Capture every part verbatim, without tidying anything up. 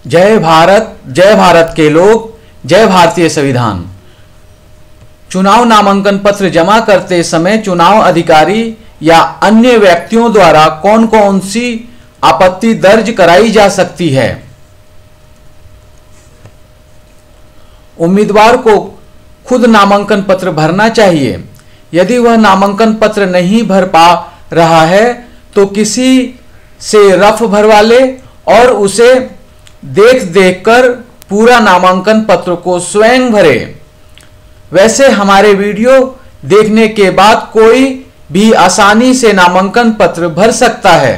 जय भारत, जय भारत के लोग, जय भारतीय संविधान। चुनाव नामांकन पत्र जमा करते समय चुनाव अधिकारी या अन्य व्यक्तियों द्वारा कौन कौन सी आपत्ति दर्ज कराई जा सकती है। उम्मीदवार को खुद नामांकन पत्र भरना चाहिए। यदि वह नामांकन पत्र नहीं भर पा रहा है तो किसी से रफ भरवा ले और उसे देख देख कर पूरा नामांकन पत्र को स्वयं भरे। वैसे हमारे वीडियो देखने के बाद कोई भी आसानी से नामांकन पत्र भर सकता है।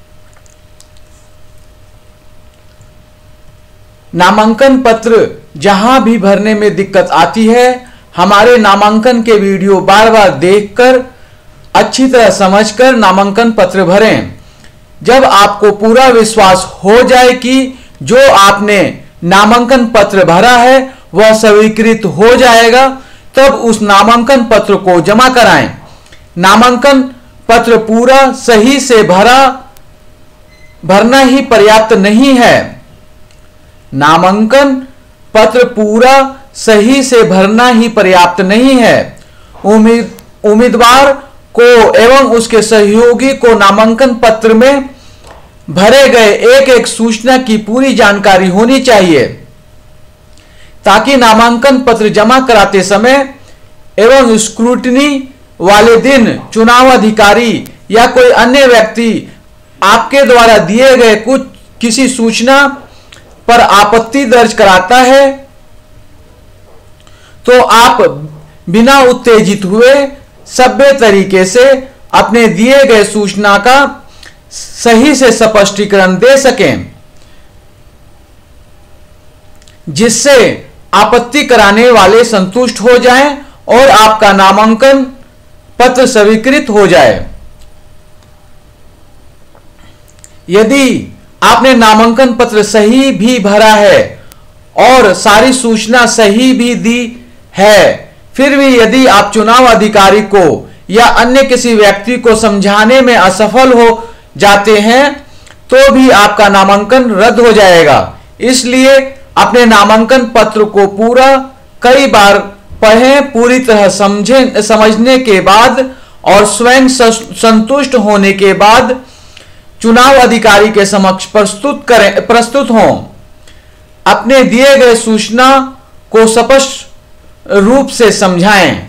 नामांकन पत्र जहां भी भरने में दिक्कत आती है, हमारे नामांकन के वीडियो बार बार देखकर अच्छी तरह समझकर नामांकन पत्र भरें। जब आपको पूरा विश्वास हो जाए कि जो आपने नामांकन पत्र भरा है वह स्वीकृत हो जाएगा, तब उस नामांकन पत्र को जमा कराएं। नामांकन पत्र पूरा सही से भरा भरना ही पर्याप्त नहीं है। नामांकन पत्र पूरा सही से भरना ही पर्याप्त नहीं है। उम्मीद उम्मीदवार को एवं उसके सहयोगी को नामांकन पत्र में भरे गए एक एक सूचना की पूरी जानकारी होनी चाहिए, ताकि नामांकन पत्र जमा कराते समय एवं स्क्रूटनी वाले दिन चुनाव अधिकारी या कोई अन्य व्यक्ति आपके द्वारा दिए गए कुछ किसी सूचना पर आपत्ति दर्ज कराता है तो आप बिना उत्तेजित हुए सभ्य तरीके से अपने दिए गए सूचना का सही से स्पष्टीकरण दे सकें, जिससे आपत्ति कराने वाले संतुष्ट हो जाएं और आपका नामांकन पत्र स्वीकृत हो जाए। यदि आपने नामांकन पत्र सही भी भरा है और सारी सूचना सही भी दी है, फिर भी यदि आप चुनाव अधिकारी को या अन्य किसी व्यक्ति को समझाने में असफल हो जाते हैं तो भी आपका नामांकन रद्द हो जाएगा। इसलिए अपने नामांकन पत्र को पूरा कई बार पढ़ें, पूरी तरह समझें समझने के बाद और स्वयं संतुष्ट होने के बाद चुनाव अधिकारी के समक्ष प्रस्तुत करें प्रस्तुत हों। अपने दिए गए सूचना को स्पष्ट रूप से समझाएं।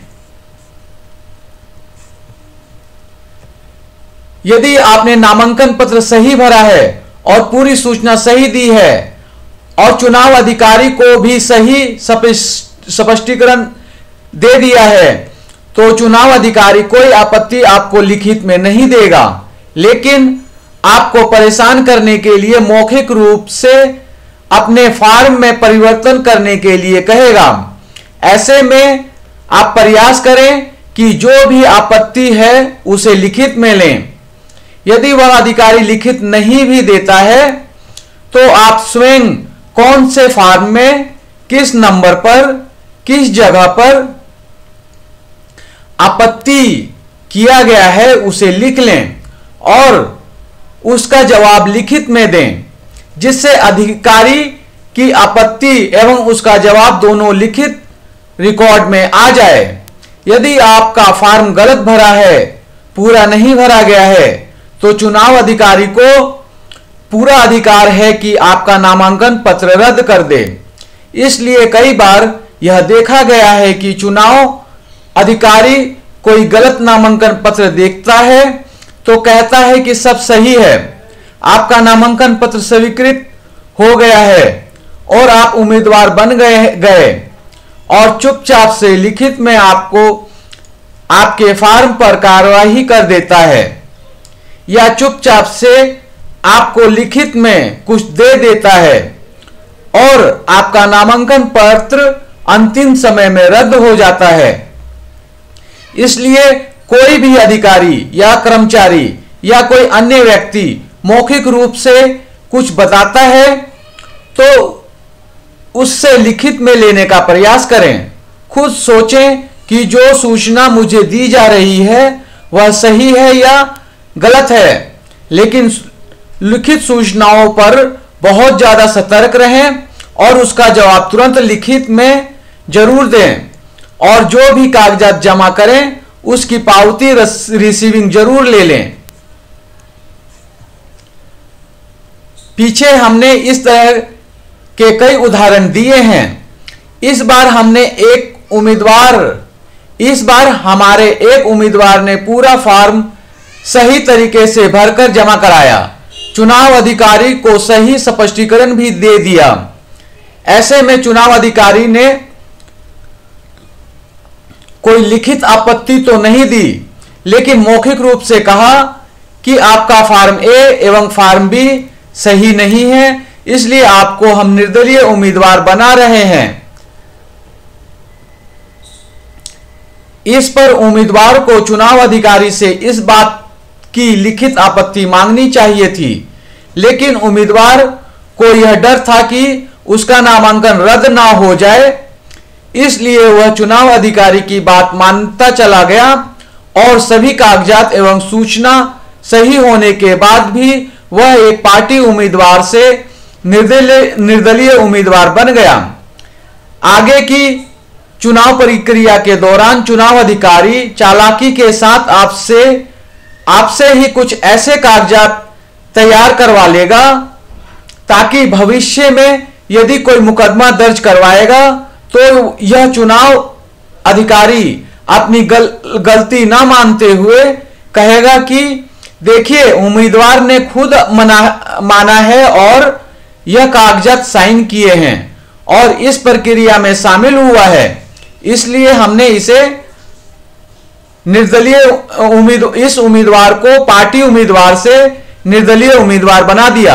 यदि आपने नामांकन पत्र सही भरा है और पूरी सूचना सही दी है और चुनाव अधिकारी को भी सही स्पष्टीकरण दे दिया है, तो चुनाव अधिकारी कोई आपत्ति आपको लिखित में नहीं देगा, लेकिन आपको परेशान करने के लिए मौखिक रूप से अपने फॉर्म में परिवर्तन करने के लिए कहेगा। ऐसे में आप प्रयास करें कि जो भी आपत्ति है उसे लिखित में लें। यदि वह अधिकारी लिखित नहीं भी देता है तो आप स्वयं कौन से फॉर्म में किस नंबर पर किस जगह पर आपत्ति किया गया है उसे लिख लें और उसका जवाब लिखित में दें, जिससे अधिकारी की आपत्ति एवं उसका जवाब दोनों लिखित रिकॉर्ड में आ जाए। यदि आपका फॉर्म गलत भरा है, पूरा नहीं भरा गया है, तो चुनाव अधिकारी को पूरा अधिकार है कि आपका नामांकन पत्र रद्द कर दे। इसलिए कई बार यह देखा गया है कि चुनाव अधिकारी कोई गलत नामांकन पत्र देखता है तो कहता है कि सब सही है, आपका नामांकन पत्र स्वीकृत हो गया है और आप उम्मीदवार बन गए गए और चुपचाप से लिखित में आपको आपके फॉर्म पर कार्यवाही कर देता है, या चुपचाप से आपको लिखित में कुछ दे देता है और आपका नामांकन पत्र अंतिम समय में रद्द हो जाता है। इसलिए कोई भी अधिकारी या कर्मचारी या कोई अन्य व्यक्ति मौखिक रूप से कुछ बताता है तो उससे लिखित में लेने का प्रयास करें। खुद सोचें कि जो सूचना मुझे दी जा रही है वह सही है या गलत है, लेकिन लिखित सूचनाओं पर बहुत ज्यादा सतर्क रहें और उसका जवाब तुरंत लिखित में जरूर दें, और जो भी कागजात जमा करें उसकी पावती रिसीविंग जरूर ले लें। पीछे हमने इस तरह के कई उदाहरण दिए हैं। इस बार हमने एक उम्मीदवार इस बार हमारे एक उम्मीदवार ने पूरा फॉर्म सही तरीके से भरकर जमा कराया, चुनाव अधिकारी को सही स्पष्टीकरण भी दे दिया। ऐसे में चुनाव अधिकारी ने कोई लिखित आपत्ति तो नहीं दी, लेकिन मौखिक रूप से कहा कि आपका फॉर्म ए एवं फॉर्म बी सही नहीं है, इसलिए आपको हम निर्दलीय उम्मीदवार बना रहे हैं। इस पर उम्मीदवार को चुनाव अधिकारी से इस बात की लिखित आपत्ति मांगनी चाहिए थी, लेकिन उम्मीदवार को यह डर था कि उसका नामांकन रद्द ना हो जाए, इसलिए वह चुनाव अधिकारी की बात मानता चला गया और सभी कागजात एवं सूचना सही होने के बाद भी वह एक पार्टी उम्मीदवार से निर्दलीय निर्दलीय उम्मीदवार बन गया। आगे की चुनाव प्रक्रिया के दौरान चुनाव अधिकारी चालाकी के साथ आपसे आपसे ही कुछ ऐसे कागजात तैयार करवा लेगा ताकि भविष्य में यदि कोई मुकदमा दर्ज करवाएगा तो यह चुनाव अधिकारी अपनी गल, गलती ना मानते हुए कहेगा कि देखिए उम्मीदवार ने खुद मना माना है और यह कागजात साइन किए हैं और इस प्रक्रिया में शामिल हुआ है, इसलिए हमने इसे निर्दलीय उम्मीद इस उम्मीदवार को पार्टी उम्मीदवार से निर्दलीय उम्मीदवार बना दिया।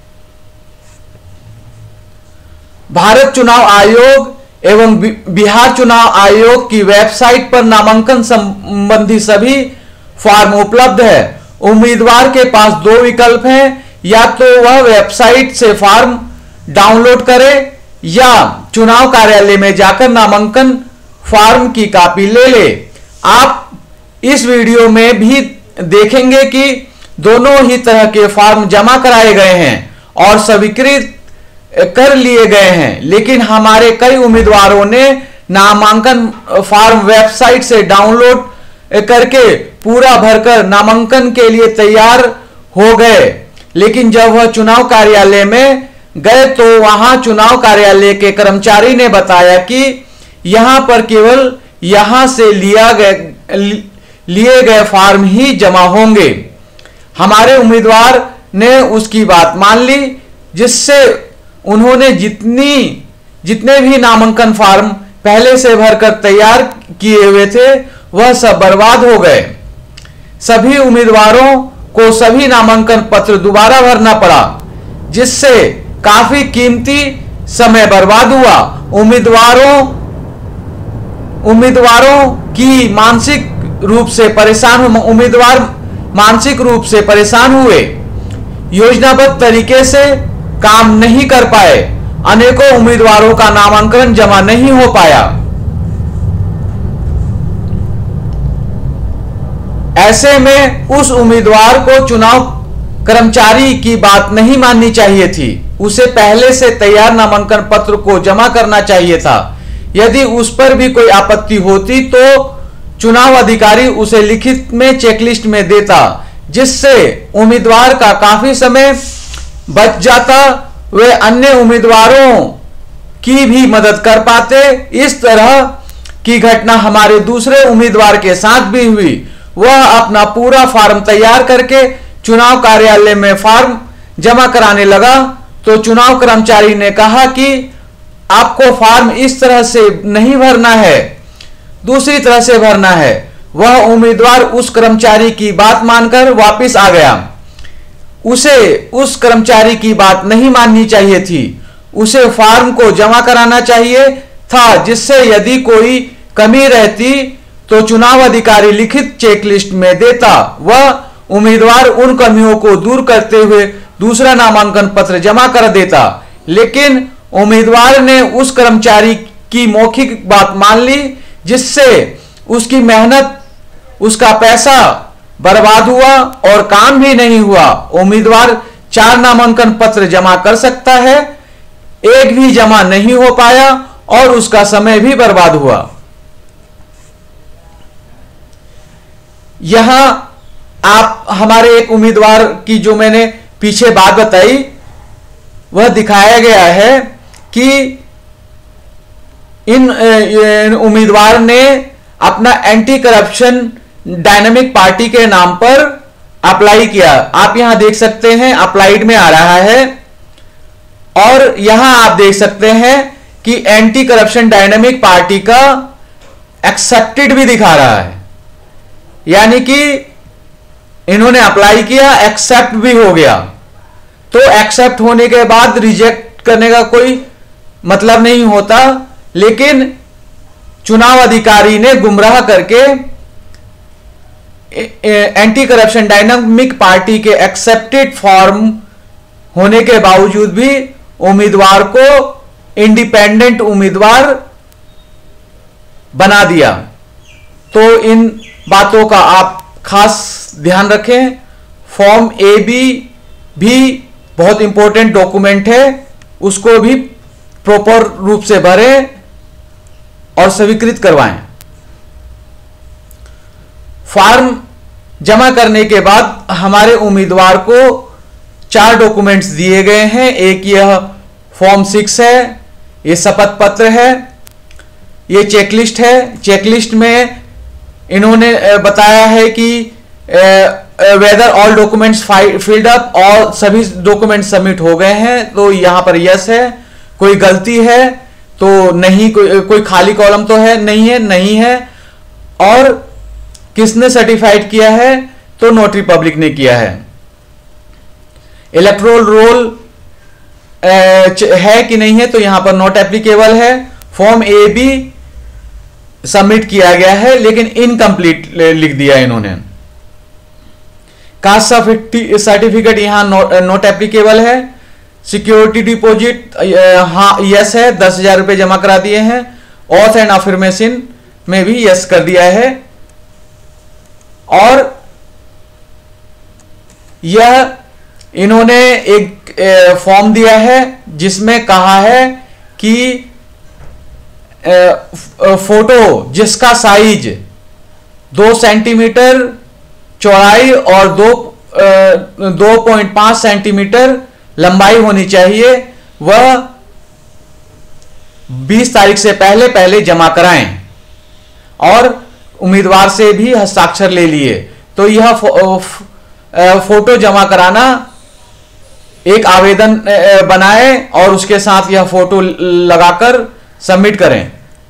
भारत चुनाव आयोग एवं बिहार चुनाव आयोग की वेबसाइट पर नामांकन संबंधी सभी फॉर्म उपलब्ध है। उम्मीदवार के पास दो विकल्प हैं, या तो वह वेबसाइट से फॉर्म डाउनलोड करे या चुनाव कार्यालय में जाकर नामांकन फॉर्म की कॉपी ले ले। आप इस वीडियो में भी देखेंगे कि दोनों ही तरह के फॉर्म जमा कराए गए हैं और स्वीकृत कर लिए गए हैं, लेकिन हमारे कई उम्मीदवारों ने नामांकन फॉर्म वेबसाइट से डाउनलोड करके पूरा भरकर नामांकन के लिए तैयार हो गए, लेकिन जब वह चुनाव कार्यालय में गए तो वहां चुनाव कार्यालय के कर्मचारी ने बताया कि यहां पर केवल यहां से लिया गए लिए गए फॉर्म ही जमा होंगे। हमारे उम्मीदवार ने उसकी बात मान ली, जिससे उन्होंने जितनी जितने भी नामांकन फॉर्म पहले से भरकर तैयार किए हुए थे वह सब बर्बाद हो गए। सभी उम्मीदवारों को सभी नामांकन पत्र दोबारा भरना पड़ा, जिससे काफी कीमती समय बर्बाद हुआ। उम्मीदवारों उम्मीदवारों की मानसिक रूप से परेशान उम्मीदवार मानसिक रूप से परेशान हुए, योजनाबद्ध तरीके से काम नहीं कर पाए, अनेकों उम्मीदवारों का नामांकन जमा नहीं हो पाया। ऐसे में उस उम्मीदवार को चुनाव कर्मचारी की बात नहीं माननी चाहिए थी, उसे पहले से तैयार नामांकन पत्र को जमा करना चाहिए था। यदि उस पर भी कोई आपत्ति होती तो चुनाव अधिकारी उसे लिखित में चेकलिस्ट में देता, जिससे उम्मीदवार का काफी समय बच जाता, वे अन्य उम्मीदवारों की भी मदद कर पाते। इस तरह की घटना हमारे दूसरे उम्मीदवार के साथ भी हुई। वह अपना पूरा फॉर्म तैयार करके चुनाव कार्यालय में फॉर्म जमा कराने लगा तो चुनाव कर्मचारी ने कहा कि आपको फॉर्म इस तरह से नहीं भरना है, दूसरी तरह से भरना है। वह उम्मीदवार उस कर्मचारी की बात मानकर वापस आ गया। उसे उस कर्मचारी की बात नहीं माननी चाहिए थी, उसे फॉर्म को जमा कराना चाहिए था, जिससे यदि कोई कमी रहती तो चुनाव अधिकारी लिखित चेकलिस्ट में देता। वह उम्मीदवार उन कमियों को दूर करते हुए दूसरा नामांकन पत्र जमा कर देता, लेकिन उम्मीदवार ने उस कर्मचारी की मौखिक बात मान ली, जिससे उसकी मेहनत उसका पैसा बर्बाद हुआ और काम भी नहीं हुआ। उम्मीदवार चार नामांकन पत्र जमा कर सकता है, एक भी जमा नहीं हो पाया और उसका समय भी बर्बाद हुआ। यहां आप हमारे एक उम्मीदवार की जो मैंने पीछे बात बताई वह दिखाया गया है कि इन, इन उम्मीदवार ने अपना एंटी करप्शन डायनामिक पार्टी के नाम पर अप्लाई किया। आप यहां देख सकते हैं अप्लाइड में आ रहा है और यहां आप देख सकते हैं कि एंटी करप्शन डायनामिक पार्टी का एक्सेप्टेड भी दिखा रहा है, यानी कि इन्होंने अप्लाई किया, एक्सेप्ट भी हो गया। तो एक्सेप्ट होने के बाद रिजेक्ट करने का कोई मतलब नहीं होता, लेकिन चुनाव अधिकारी ने गुमराह करके एंटी करप्शन डायनामिक पार्टी के एक्सेप्टेड फॉर्म होने के बावजूद भी उम्मीदवार को इंडिपेंडेंट उम्मीदवार बना दिया। तो इन बातों का आप खास ध्यान रखें। फॉर्म ए बी भी बहुत इंपॉर्टेंट डॉक्यूमेंट है, उसको भी प्रॉपर रूप से भरें और स्वीकृत करवाएं। फॉर्म जमा करने के बाद हमारे उम्मीदवार को चार डॉक्यूमेंट्स दिए गए हैं। एक यह फॉर्म सिक्स है, ये शपथ पत्र है, ये चेकलिस्ट है। चेकलिस्ट में इन्होंने बताया है कि whether all documents filled up, और सभी डॉक्यूमेंट सबमिट हो गए हैं, तो यहां पर यस है। कोई गलती है तो नहीं, कोई, कोई खाली कॉलम तो है नहीं है, नहीं है। और किसने सर्टिफाइड किया है, तो नोटरी पब्लिक ने किया है। इलेक्टोरल रोल है कि नहीं है, तो यहां पर नॉट एप्लीकेबल है। फॉर्म ए बी सबमिट किया गया है लेकिन इनकम्प्लीट लिख दिया इन्होंने। कास्ट सर्टिफिकेट यहां नॉट एप्लीकेबल है। सिक्योरिटी डिपॉजिट हाँ यस है, दस हजार रुपए जमा करा दिए हैं। ऑथ एंड अफर्मेशन में भी यस कर दिया है। और यह इन्होंने एक फॉर्म दिया है जिसमें कहा है कि फोटो जिसका साइज दो सेंटीमीटर चौड़ाई और दो दो पॉइंट पांच सेंटीमीटर लंबाई होनी चाहिए, वह बीस तारीख से पहले पहले जमा कराएं और उम्मीदवार से भी हस्ताक्षर ले लिए। तो यह फो, फोटो जमा कराना, एक आवेदन बनाएं और उसके साथ यह फोटो लगाकर सबमिट करें।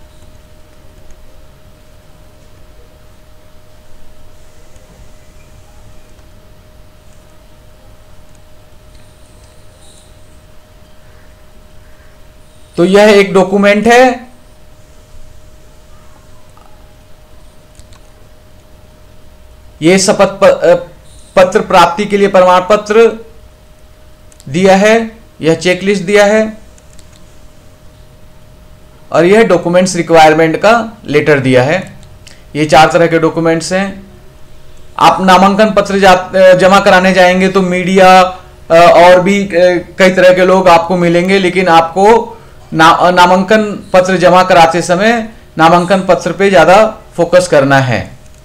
तो यह एक डॉक्यूमेंट है। यह शपथ पत्र प्राप्ति के लिए प्रमाण पत्र दिया है, यह चेकलिस्ट दिया है और यह डॉक्यूमेंट्स रिक्वायरमेंट का लेटर दिया है। ये चार तरह के डॉक्यूमेंट्स हैं। आप नामांकन पत्र जमा कराने जाएंगे तो मीडिया और भी कई तरह के लोग आपको मिलेंगे, लेकिन आपको ना, नामांकन पत्र जमा कराते समय नामांकन पत्र पे ज्यादा फोकस करना है।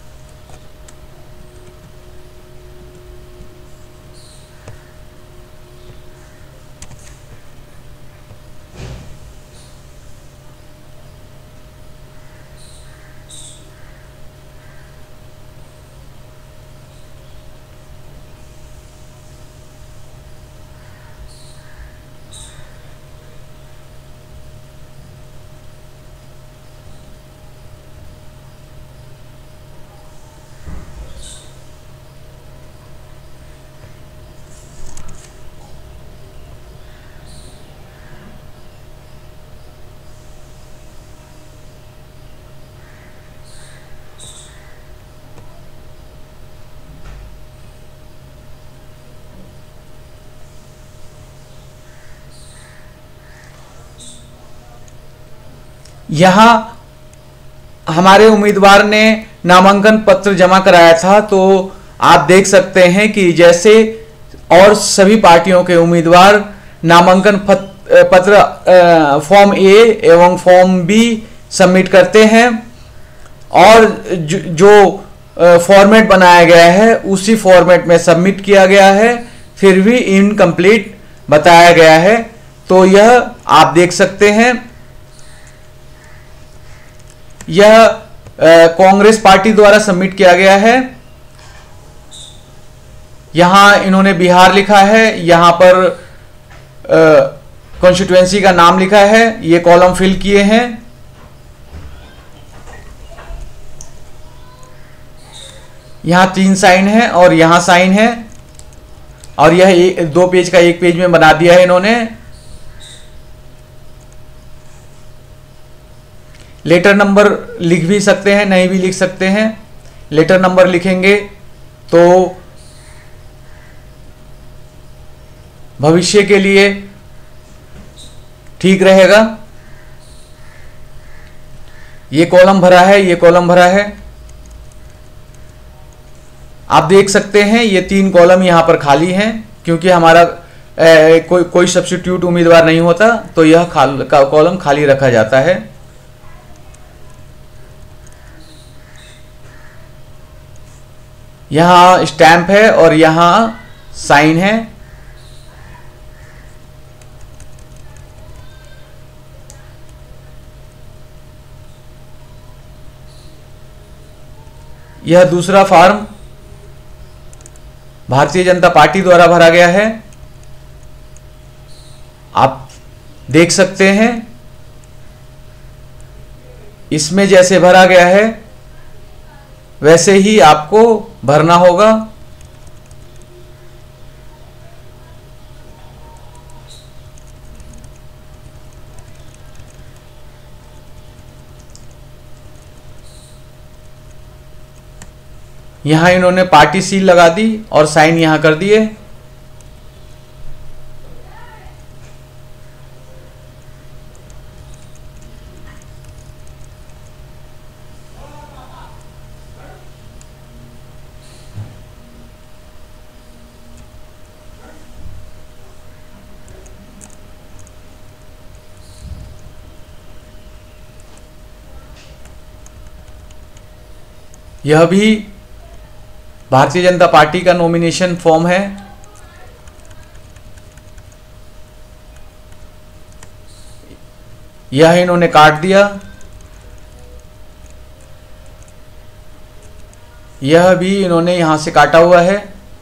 यहां हमारे उम्मीदवार ने नामांकन पत्र जमा कराया था, तो आप देख सकते हैं कि जैसे और सभी पार्टियों के उम्मीदवार नामांकन पत्र फॉर्म ए एवं फॉर्म बी सबमिट करते हैं और जो फॉर्मेट बनाया गया है उसी फॉर्मेट में सबमिट किया गया है, फिर भी इनकम्प्लीट बताया गया है। तो यह आप देख सकते हैं, यह कांग्रेस पार्टी द्वारा सबमिट किया गया है। यहां इन्होंने बिहार लिखा है, यहां पर कॉन्स्टिट्यूएंसी का नाम लिखा है, ये कॉलम फिल किए हैं। यहां तीन साइन है और यहां साइन है और यह एक, दो पेज का एक पेज में बना दिया है इन्होंने। लेटर नंबर लिख भी सकते हैं, नहीं भी लिख सकते हैं। लेटर नंबर लिखेंगे तो भविष्य के लिए ठीक रहेगा। ये कॉलम भरा है, ये कॉलम भरा है, आप देख सकते हैं। ये तीन कॉलम यहां पर खाली हैं क्योंकि हमारा ए, कोई कोई सब्स्टिट्यूट उम्मीदवार नहीं होता, तो यह खाल, का, कॉलम खाली रखा जाता है। यहां स्टैंप है और यहां साइन है। यह दूसरा फॉर्म भारतीय जनता पार्टी द्वारा भरा गया है, आप देख सकते हैं। इसमें जैसे भरा गया है वैसे ही आपको भरना होगा। यहां इन्होंने पार्टी सील लगा दी और साइन यहां कर दिए। यह भी भारतीय जनता पार्टी का नॉमिनेशन फॉर्म है। यह इन्होंने काट दिया। यह भी इन्होंने यहां से काटा हुआ है।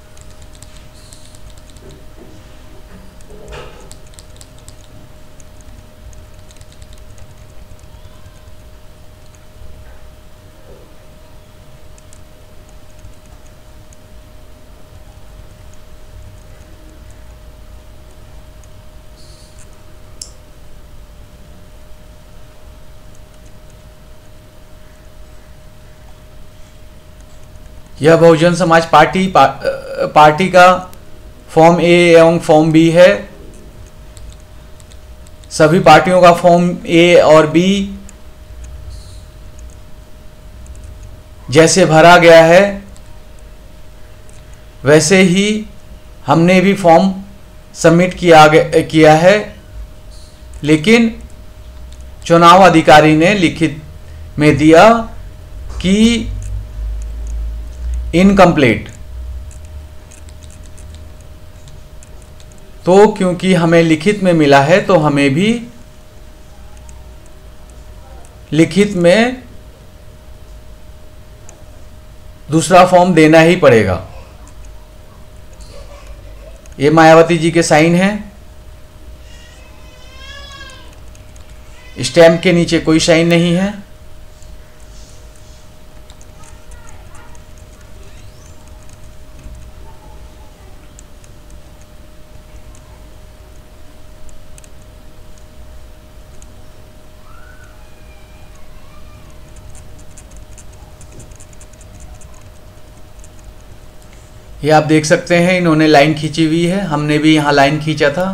यह बहुजन समाज पार्टी पा, पार्टी का फॉर्म ए एवं फॉर्म बी है। सभी पार्टियों का फॉर्म ए और बी जैसे भरा गया है वैसे ही हमने भी फॉर्म सबमिट किया किया है, लेकिन चुनाव अधिकारी ने लिखित में दिया कि इनकम्प्लीट। तो क्योंकि हमें लिखित में मिला है तो हमें भी लिखित में दूसरा फॉर्म देना ही पड़ेगा। ये मायावती जी के साइन हैं। स्टैम्प के नीचे कोई साइन नहीं है। ये आप देख सकते हैं इन्होंने लाइन खींची हुई है, हमने भी यहाँ लाइन खींचा था,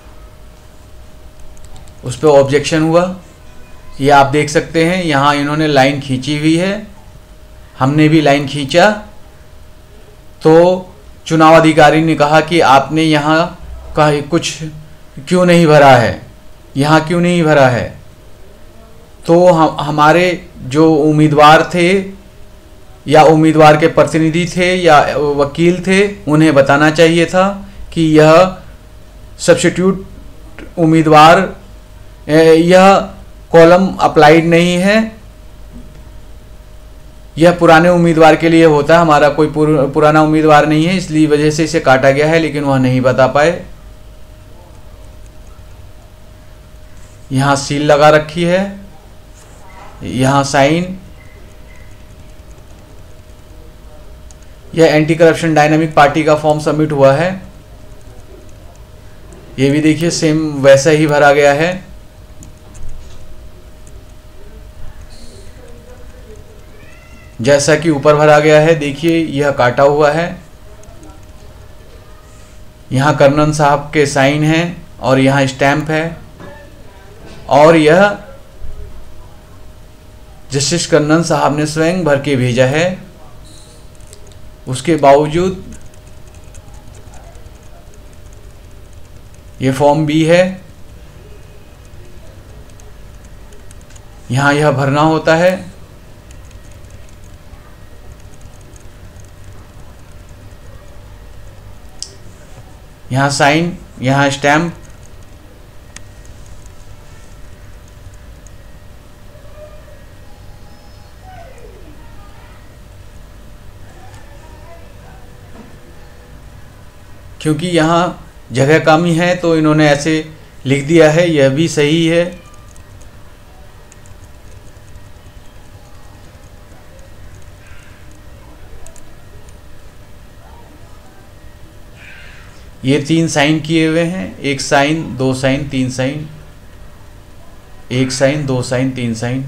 उस पर ऑब्जेक्शन हुआ। ये आप देख सकते हैं यहाँ इन्होंने लाइन खींची हुई है, हमने भी लाइन खींचा, तो चुनाव अधिकारी ने कहा कि आपने यहाँ का कुछ क्यों नहीं भरा है, यहाँ क्यों नहीं भरा है। तो हम हमारे जो उम्मीदवार थे या उम्मीदवार के प्रतिनिधि थे या वकील थे, उन्हें बताना चाहिए था कि यह सब्स्टिट्यूट उम्मीदवार, यह कॉलम अप्लाइड नहीं है, यह पुराने उम्मीदवार के लिए होता है, हमारा कोई पुर, पुराना उम्मीदवार नहीं है, इसलिए वजह से इसे काटा गया है। लेकिन वह नहीं बता पाए। यहाँ सील लगा रखी है, यहाँ साइन। यह एंटी करप्शन डायनामिक पार्टी का फॉर्म सबमिट हुआ है। ये भी देखिए सेम वैसा ही भरा गया है। जैसा कि ऊपर भरा गया है, देखिए यह काटा हुआ है। यहाँ कर्नन साहब के साइन हैं और यहाँ स्टैंप है, और यह जस्टिस कर्नन साहब ने स्वयं भर के भेजा है। उसके बावजूद ये फॉर्म बी है, यहाँ यह भरना होता है। यहाँ साइन, यहाँ स्टैम्प। क्योंकि यहाँ जगह कमी है तो इन्होंने ऐसे लिख दिया है, यह भी सही है। ये तीन साइन किए हुए हैं, एक साइन, दो साइन, तीन साइन, एक साइन, दो साइन, तीन साइन।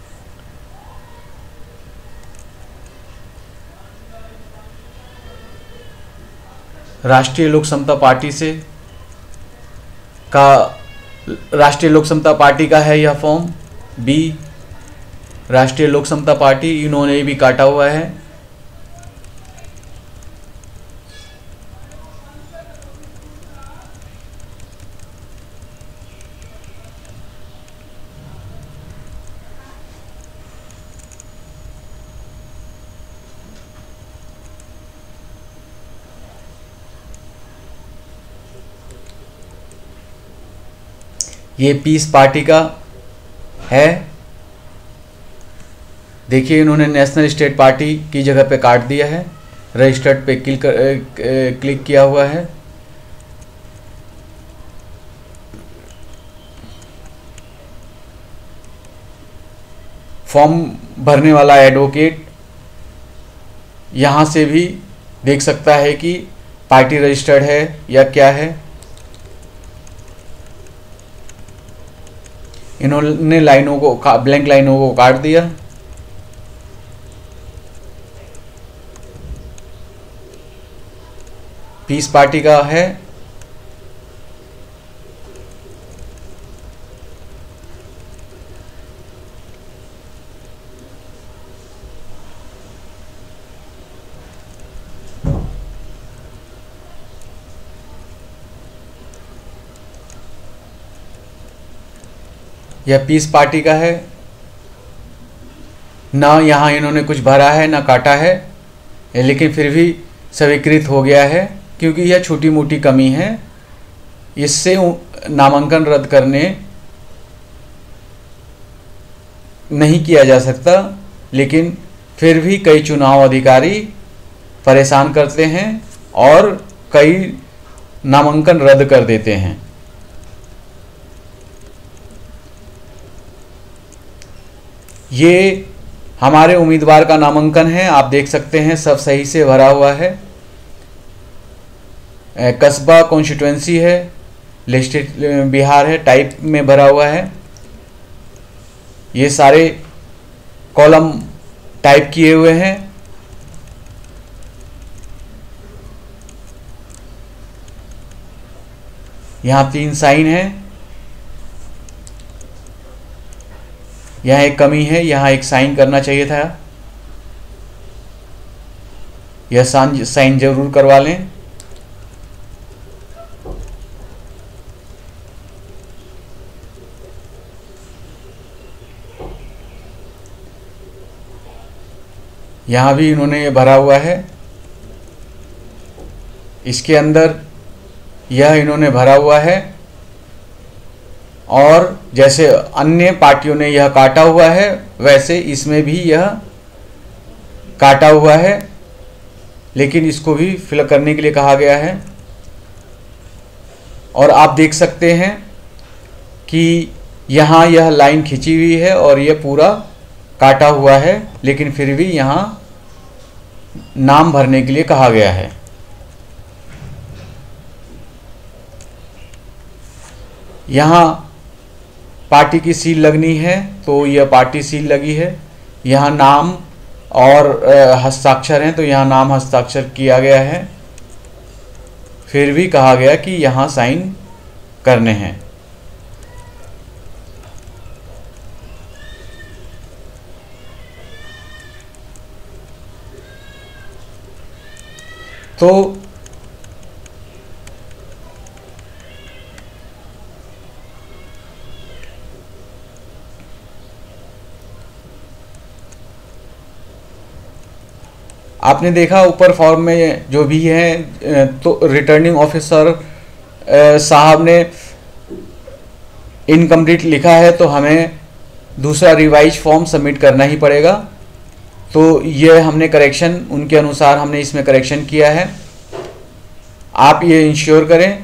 राष्ट्रीय लोक समता पार्टी से का राष्ट्रीय लोक समता पार्टी का है यह फॉर्म बी। राष्ट्रीय लोक समता पार्टी, इन्होंने भी काटा हुआ है। ये पीस पार्टी का है। देखिए इन्होंने नेशनल स्टेट पार्टी की जगह पे काट दिया है, रजिस्टर्ड पे क्लिक क्लिक किया हुआ है। फॉर्म भरने वाला एडवोकेट यहाँ से भी देख सकता है कि पार्टी रजिस्टर्ड है या क्या है। इन्होंने लाइनों को, ब्लैंक लाइनों को काट दिया। पीस पार्टी का है। यह पीस पार्टी का है। ना यहाँ इन्होंने कुछ भरा है ना काटा है, लेकिन फिर भी स्वीकृत हो गया है क्योंकि यह छोटी मोटी कमी है। इससे नामांकन रद्द करने नहीं किया जा सकता, लेकिन फिर भी कई चुनाव अधिकारी परेशान करते हैं और कई नामांकन रद्द कर देते हैं। ये हमारे उम्मीदवार का नामांकन है, आप देख सकते हैं सब सही से भरा हुआ है। कस्बा कॉन्स्टिट्यूएंसी है, लिस्टेड बिहार है, टाइप में भरा हुआ है। ये सारे कॉलम टाइप किए हुए हैं। यहाँ तीन साइन है, यहाँ एक कमी है, यहाँ एक साइन करना चाहिए था। यह साइन साइन जरूर करवा लें। यहाँ भी इन्होंने ये भरा हुआ है, इसके अंदर यह इन्होंने भरा हुआ है, और जैसे अन्य पार्टियों ने यह काटा हुआ है वैसे इसमें भी यह काटा हुआ है, लेकिन इसको भी फिल करने के लिए कहा गया है। और आप देख सकते हैं कि यहाँ यह लाइन खींची हुई है और यह पूरा काटा हुआ है, लेकिन फिर भी यहाँ नाम भरने के लिए कहा गया है। यहाँ पार्टी की सील लगनी है तो यह पार्टी सील लगी है। यहाँ नाम और हस्ताक्षर हैं तो यहाँ नाम हस्ताक्षर किया गया है, फिर भी कहा गया कि यहाँ साइन करने हैं। तो आपने देखा ऊपर फॉर्म में जो भी है, तो रिटर्निंग ऑफिसर साहब ने इनकम्प्लीट लिखा है तो हमें दूसरा रिवाइज फॉर्म सबमिट करना ही पड़ेगा। तो ये हमने करेक्शन उनके अनुसार हमने इसमें करेक्शन किया है। आप ये इंश्योर करें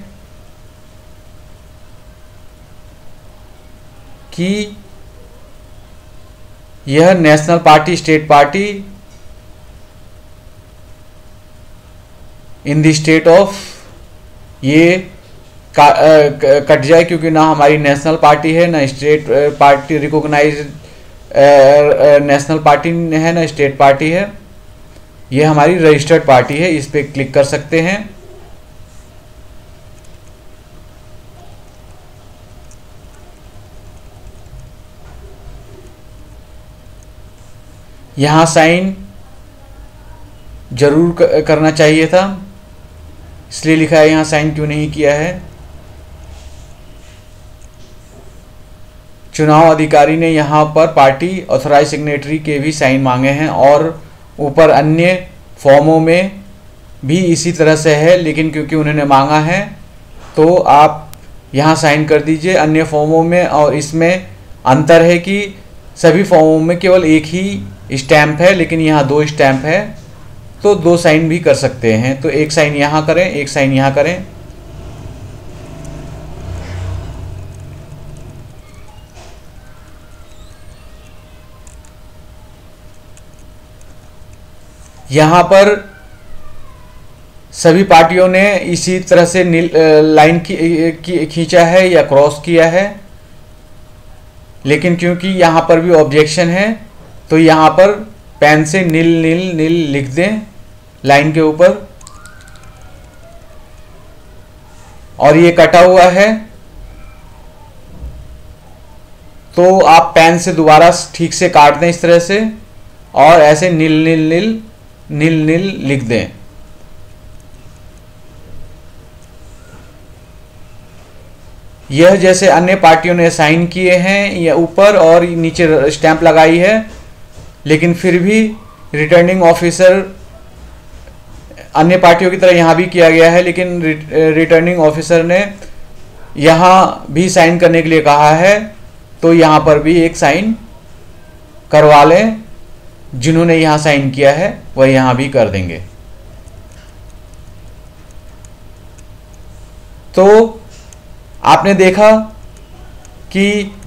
कि यह national party state party in the state of ये का, कट जाए, क्योंकि ना हमारी नेशनल पार्टी है ना state party recognise national party है ना स्टेट पार्टी है, ये हमारी रजिस्टर्ड पार्टी है। इस पे क्लिक कर सकते हैं। यहाँ साइन जरूर करना चाहिए था, इसलिए लिखा है। यहाँ साइन क्यों नहीं किया है? चुनाव अधिकारी ने यहाँ पर पार्टी ऑथराइज सिग्नेटरी के भी साइन मांगे हैं, और ऊपर अन्य फॉर्मों में भी इसी तरह से है, लेकिन क्योंकि उन्होंने मांगा है तो आप यहाँ साइन कर दीजिए। अन्य फॉर्मों में और इसमें अंतर है कि सभी फॉर्मों में केवल एक ही स्टैंप है, लेकिन यहाँ दो स्टैंप है, तो दो साइन भी कर सकते हैं। तो एक साइन यहाँ करें, एक साइन यहाँ करें। यहाँ पर सभी पार्टियों ने इसी तरह से लाइन की खींचा है या क्रॉस किया है, लेकिन क्योंकि यहाँ पर भी ऑब्जेक्शन है तो यहाँ पर पेन से नील नील नील लिख दें लाइन के ऊपर। और ये कटा हुआ है तो आप पेन से दोबारा ठीक से काट दें इस तरह से, और ऐसे नील नील नील नील नील लिख दें। यह जैसे अन्य पार्टियों ने साइन किए हैं या ऊपर और नीचे स्टैंप लगाई है, लेकिन फिर भी रिटर्निंग ऑफिसर अन्य पार्टियों की तरह यहाँ भी किया गया है, लेकिन रिटर्निंग ऑफिसर ने यहाँ भी साइन करने के लिए कहा है, तो यहाँ पर भी एक साइन करवा लें। जिन्होंने यहाँ साइन किया है वह यहाँ भी कर देंगे। तो आपने देखा कि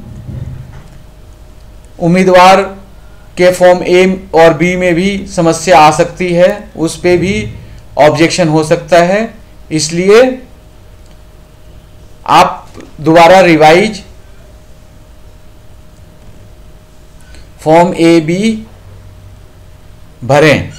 उम्मीदवार के फॉर्म ए और बी में भी समस्या आ सकती है, उस पे भी ऑब्जेक्शन हो सकता है। इसलिए आप दोबारा रिवाइज फॉर्म ए बी भरें।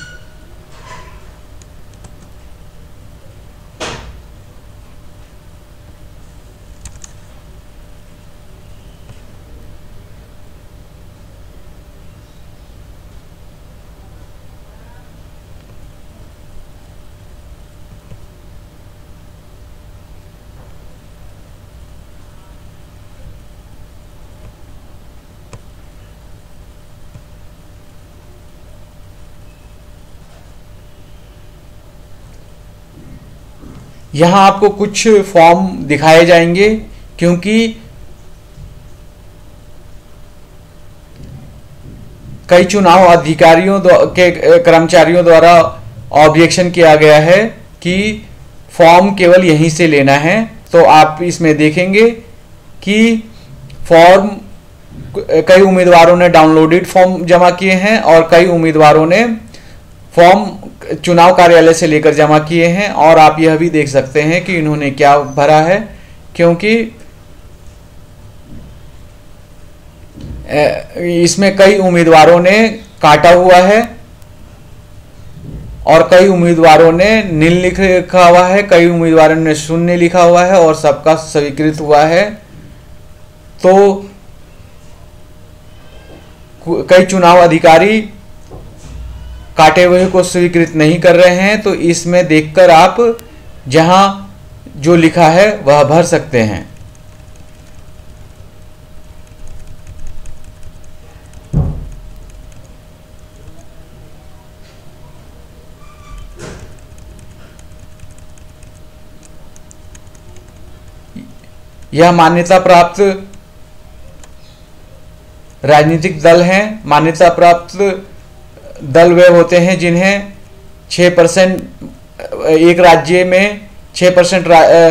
यहाँ आपको कुछ फॉर्म दिखाए जाएंगे, क्योंकि कई चुनाव अधिकारियों के कर्मचारियों द्वारा ऑब्जेक्शन किया गया है कि फॉर्म केवल यहीं से लेना है। तो आप इसमें देखेंगे कि फॉर्म कई उम्मीदवारों ने डाउनलोडेड फॉर्म जमा किए हैं और कई उम्मीदवारों ने फॉर्म चुनाव कार्यालय से लेकर जमा किए हैं। और आप यह भी देख सकते हैं कि इन्होंने क्या भरा है, क्योंकि इसमें कई उम्मीदवारों ने काटा हुआ है और कई उम्मीदवारों ने नील लिखा हुआ है, कई उम्मीदवारों ने शून्य लिखा हुआ है और सबका स्वीकृत हुआ है। तो कई चुनाव अधिकारी काटे हुए को स्वीकृत नहीं कर रहे हैं। तो इसमें देखकर आप जहां जो लिखा है वह भर सकते हैं। यह मान्यता प्राप्त राजनीतिक दल हैं। मान्यता प्राप्त दल वे होते हैं जिन्हें छः परसेंट एक राज्य में छः परसेंट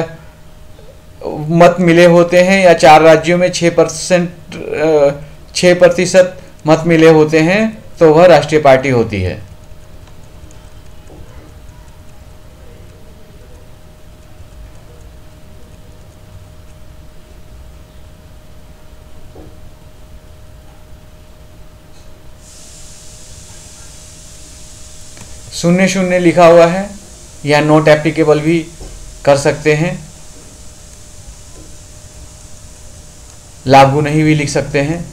मत मिले होते हैं या चार राज्यों में छः परसेंट छः प्रतिशत मत मिले होते हैं, तो वह राष्ट्रीय पार्टी होती है। शून्य शून्य लिखा हुआ है या नोट एप्लीकेबल भी कर सकते हैं, लागू नहीं भी लिख सकते हैं।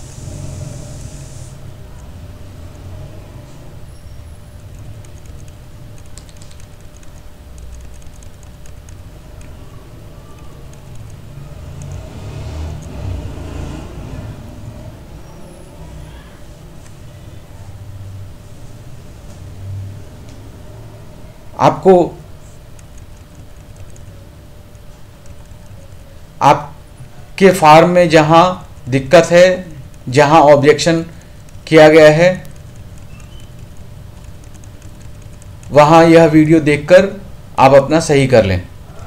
आपको आपके फॉर्म में जहां दिक्कत है, जहां ऑब्जेक्शन किया गया है, वहां यह वीडियो देखकर आप अपना सही कर लें।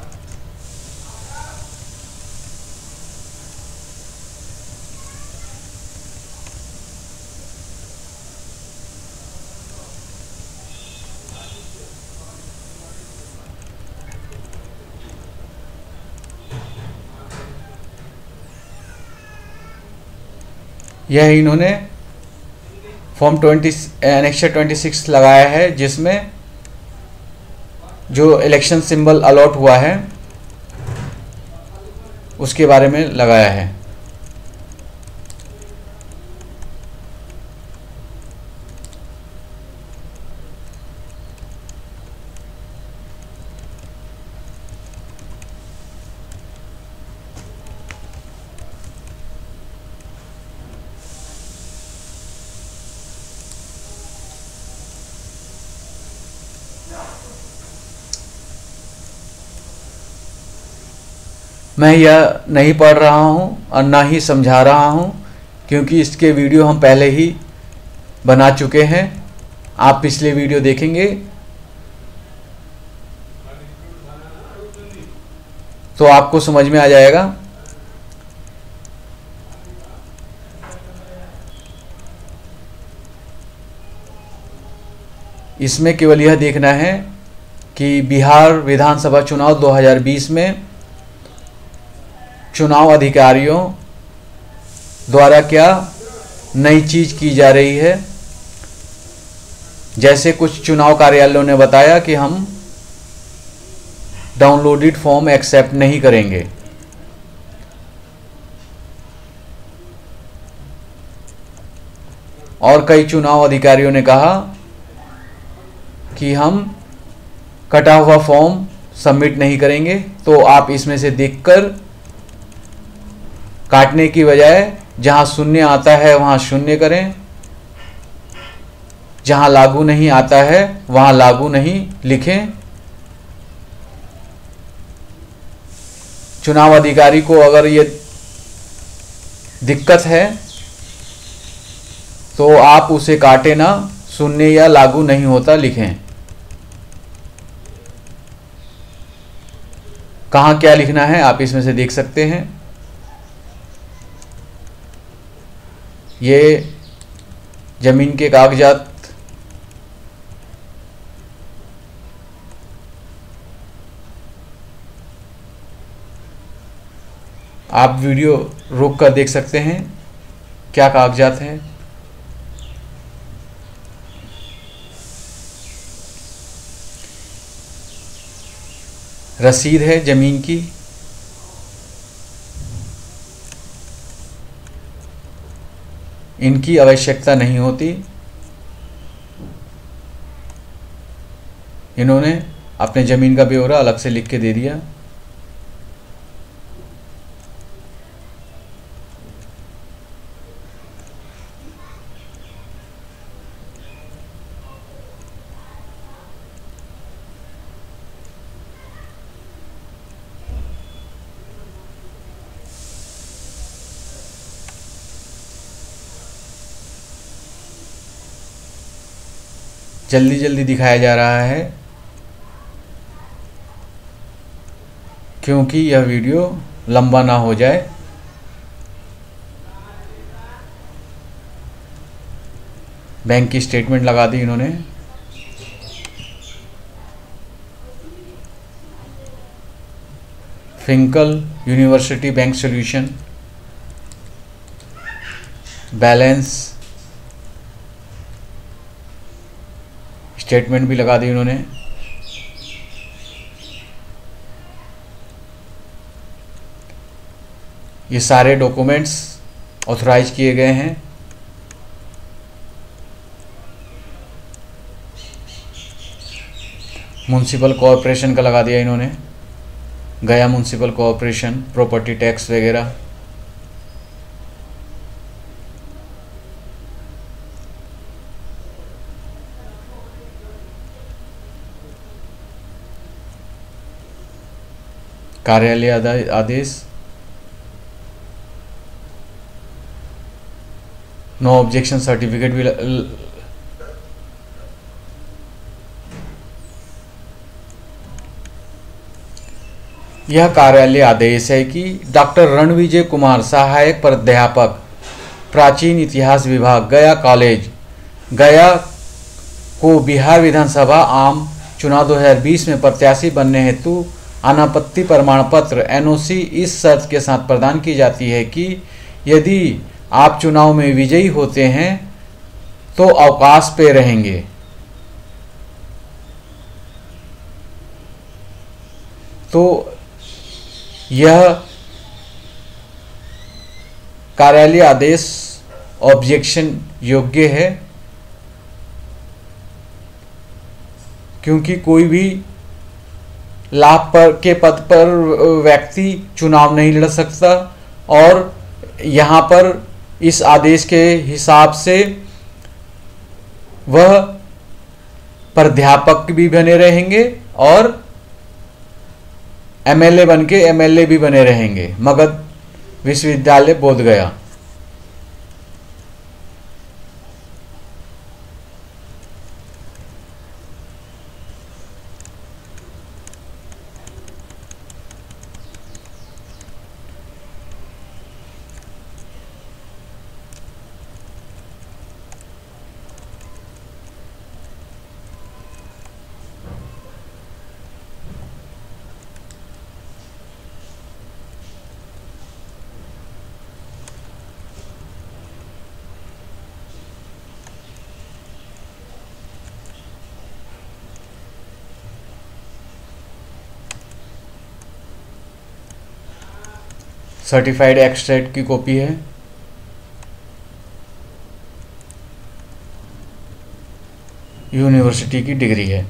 यह इन्होंने form twenty annexure twenty six लगाया है, जिसमें जो इलेक्शन सिंबल अलॉट हुआ है उसके बारे में लगाया है। मैं यह नहीं पढ़ रहा हूँ और ना ही समझा रहा हूँ, क्योंकि इसके वीडियो हम पहले ही बना चुके हैं। आप पिछले वीडियो देखेंगे तो आपको समझ में आ जाएगा। इसमें केवल यह देखना है कि बिहार विधानसभा चुनाव दो हज़ार बीस में चुनाव अधिकारियों द्वारा क्या नई चीज की जा रही है। जैसे कुछ चुनाव कार्यालयों ने बताया कि हम डाउनलोडेड फॉर्म एक्सेप्ट नहीं करेंगे, और कई चुनाव अधिकारियों ने कहा कि हम कटा हुआ फॉर्म सबमिट नहीं करेंगे। तो आप इसमें से देखकर काटने की बजाय जहां शून्य आता है वहां शून्य करें, जहां लागू नहीं आता है वहां लागू नहीं लिखें। चुनाव अधिकारी को अगर ये दिक्कत है तो आप उसे काटे ना, शून्य या लागू नहीं होता लिखें। कहाँ क्या लिखना है आप इसमें से देख सकते हैं। ये जमीन के कागजात आप वीडियो रोक कर देख सकते हैं क्या कागजात हैं। रसीद है जमीन की, इनकी आवश्यकता नहीं होती, इन्होंने अपने जमीन का ब्यौरा अलग से लिख के दे दिया। जल्दी जल्दी दिखाया जा रहा है क्योंकि यह वीडियो लंबा ना हो जाए। बैंक की स्टेटमेंट लगा दी इन्होंने। फिंकल university bank solution, balance statement भी लगा दी उन्होंने। ये सारे डॉक्यूमेंट्स ऑथराइज किए गए हैं। म्युनिसिपल कॉरपोरेशन का लगा दिया इन्होंने, गया म्युनिसिपल कॉरपोरेशन, प्रॉपर्टी टैक्स वगैरह। कार्यालय आदेश, नो ऑब्जेक्शन सर्टिफिकेट भी ल, ल, यह कार्यालय आदेश है कि डॉक्टर रणविजय कुमार, सहायक प्राध्यापक, प्राचीन इतिहास विभाग, गया कॉलेज, गया, को बिहार विधानसभा आम चुनाव दो हज़ार बीस में प्रत्याशी बनने हेतु अनापत्ति प्रमाण पत्र एन ओ सी इस शर्त के साथ प्रदान की जाती है कि यदि आप चुनाव में विजयी होते हैं तो अवकाश पे रहेंगे। तो यह कार्यालय आदेश ऑब्जेक्शन योग्य है क्योंकि कोई भी लाभ पर के पद पर व्यक्ति चुनाव नहीं लड़ सकता और यहाँ पर इस आदेश के हिसाब से वह प्राध्यापक भी बने रहेंगे और एम एल ए बन के एम एल ए भी बने रहेंगे। मगध विश्वविद्यालय बोधगया। सर्टिफाइड एक्सट्रैक्ट की कॉपी है। यूनिवर्सिटी की डिग्री है।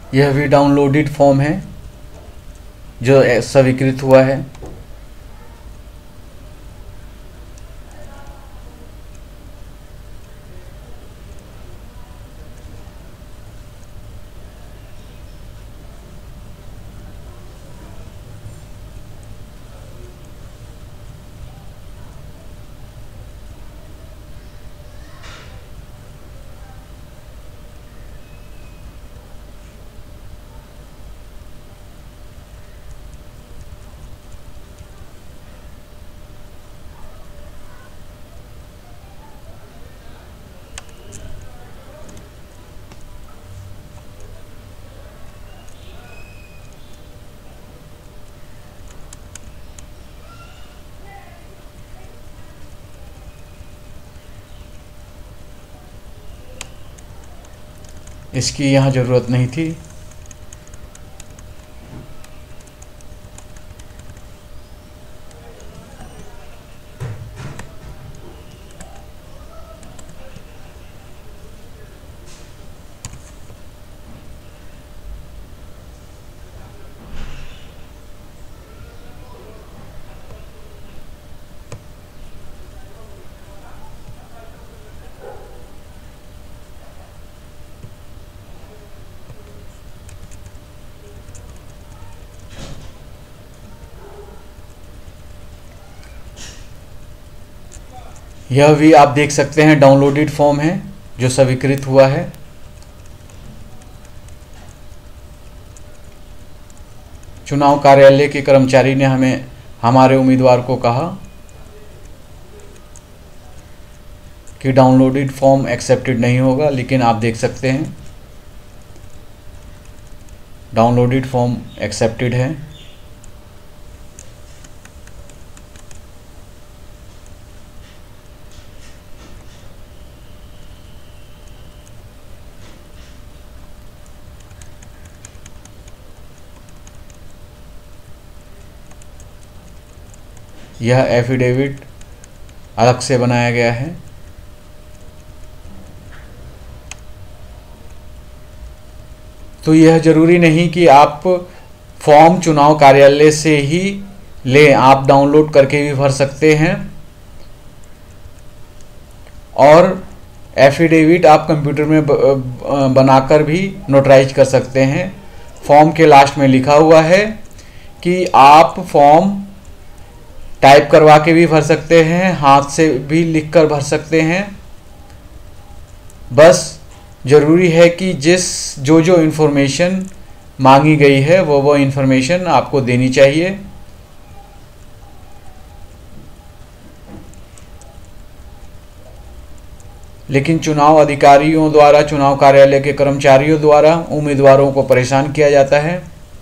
यह भी डाउनलोडेड फॉर्म है जो स्वीकृत हुआ है। इसकी यहाँ ज़रूरत नहीं थी। यह भी आप देख सकते हैं डाउनलोडेड फॉर्म है जो स्वीकृत हुआ है। चुनाव कार्यालय के कर्मचारी ने हमें हमारे उम्मीदवार को कहा कि डाउनलोडेड फॉर्म एक्सेप्टेड नहीं होगा, लेकिन आप देख सकते हैं डाउनलोडेड फॉर्म एक्सेप्टेड है। यह एफिडेविट अलग से बनाया गया है। तो यह जरूरी नहीं कि आप फॉर्म चुनाव कार्यालय से ही लें, आप डाउनलोड करके भी भर सकते हैं और एफिडेविट आप कंप्यूटर में बनाकर भी नोटराइज कर सकते हैं। फॉर्म के लास्ट में लिखा हुआ है कि आप फॉर्म टाइप करवा के भी भर सकते हैं, हाथ से भी लिखकर भर सकते हैं। बस ज़रूरी है कि जिस जो जो इन्फॉर्मेशन मांगी गई है वो वो इन्फॉर्मेशन आपको देनी चाहिए। लेकिन चुनाव अधिकारियों द्वारा, चुनाव कार्यालय के कर्मचारियों द्वारा उम्मीदवारों को परेशान किया जाता है।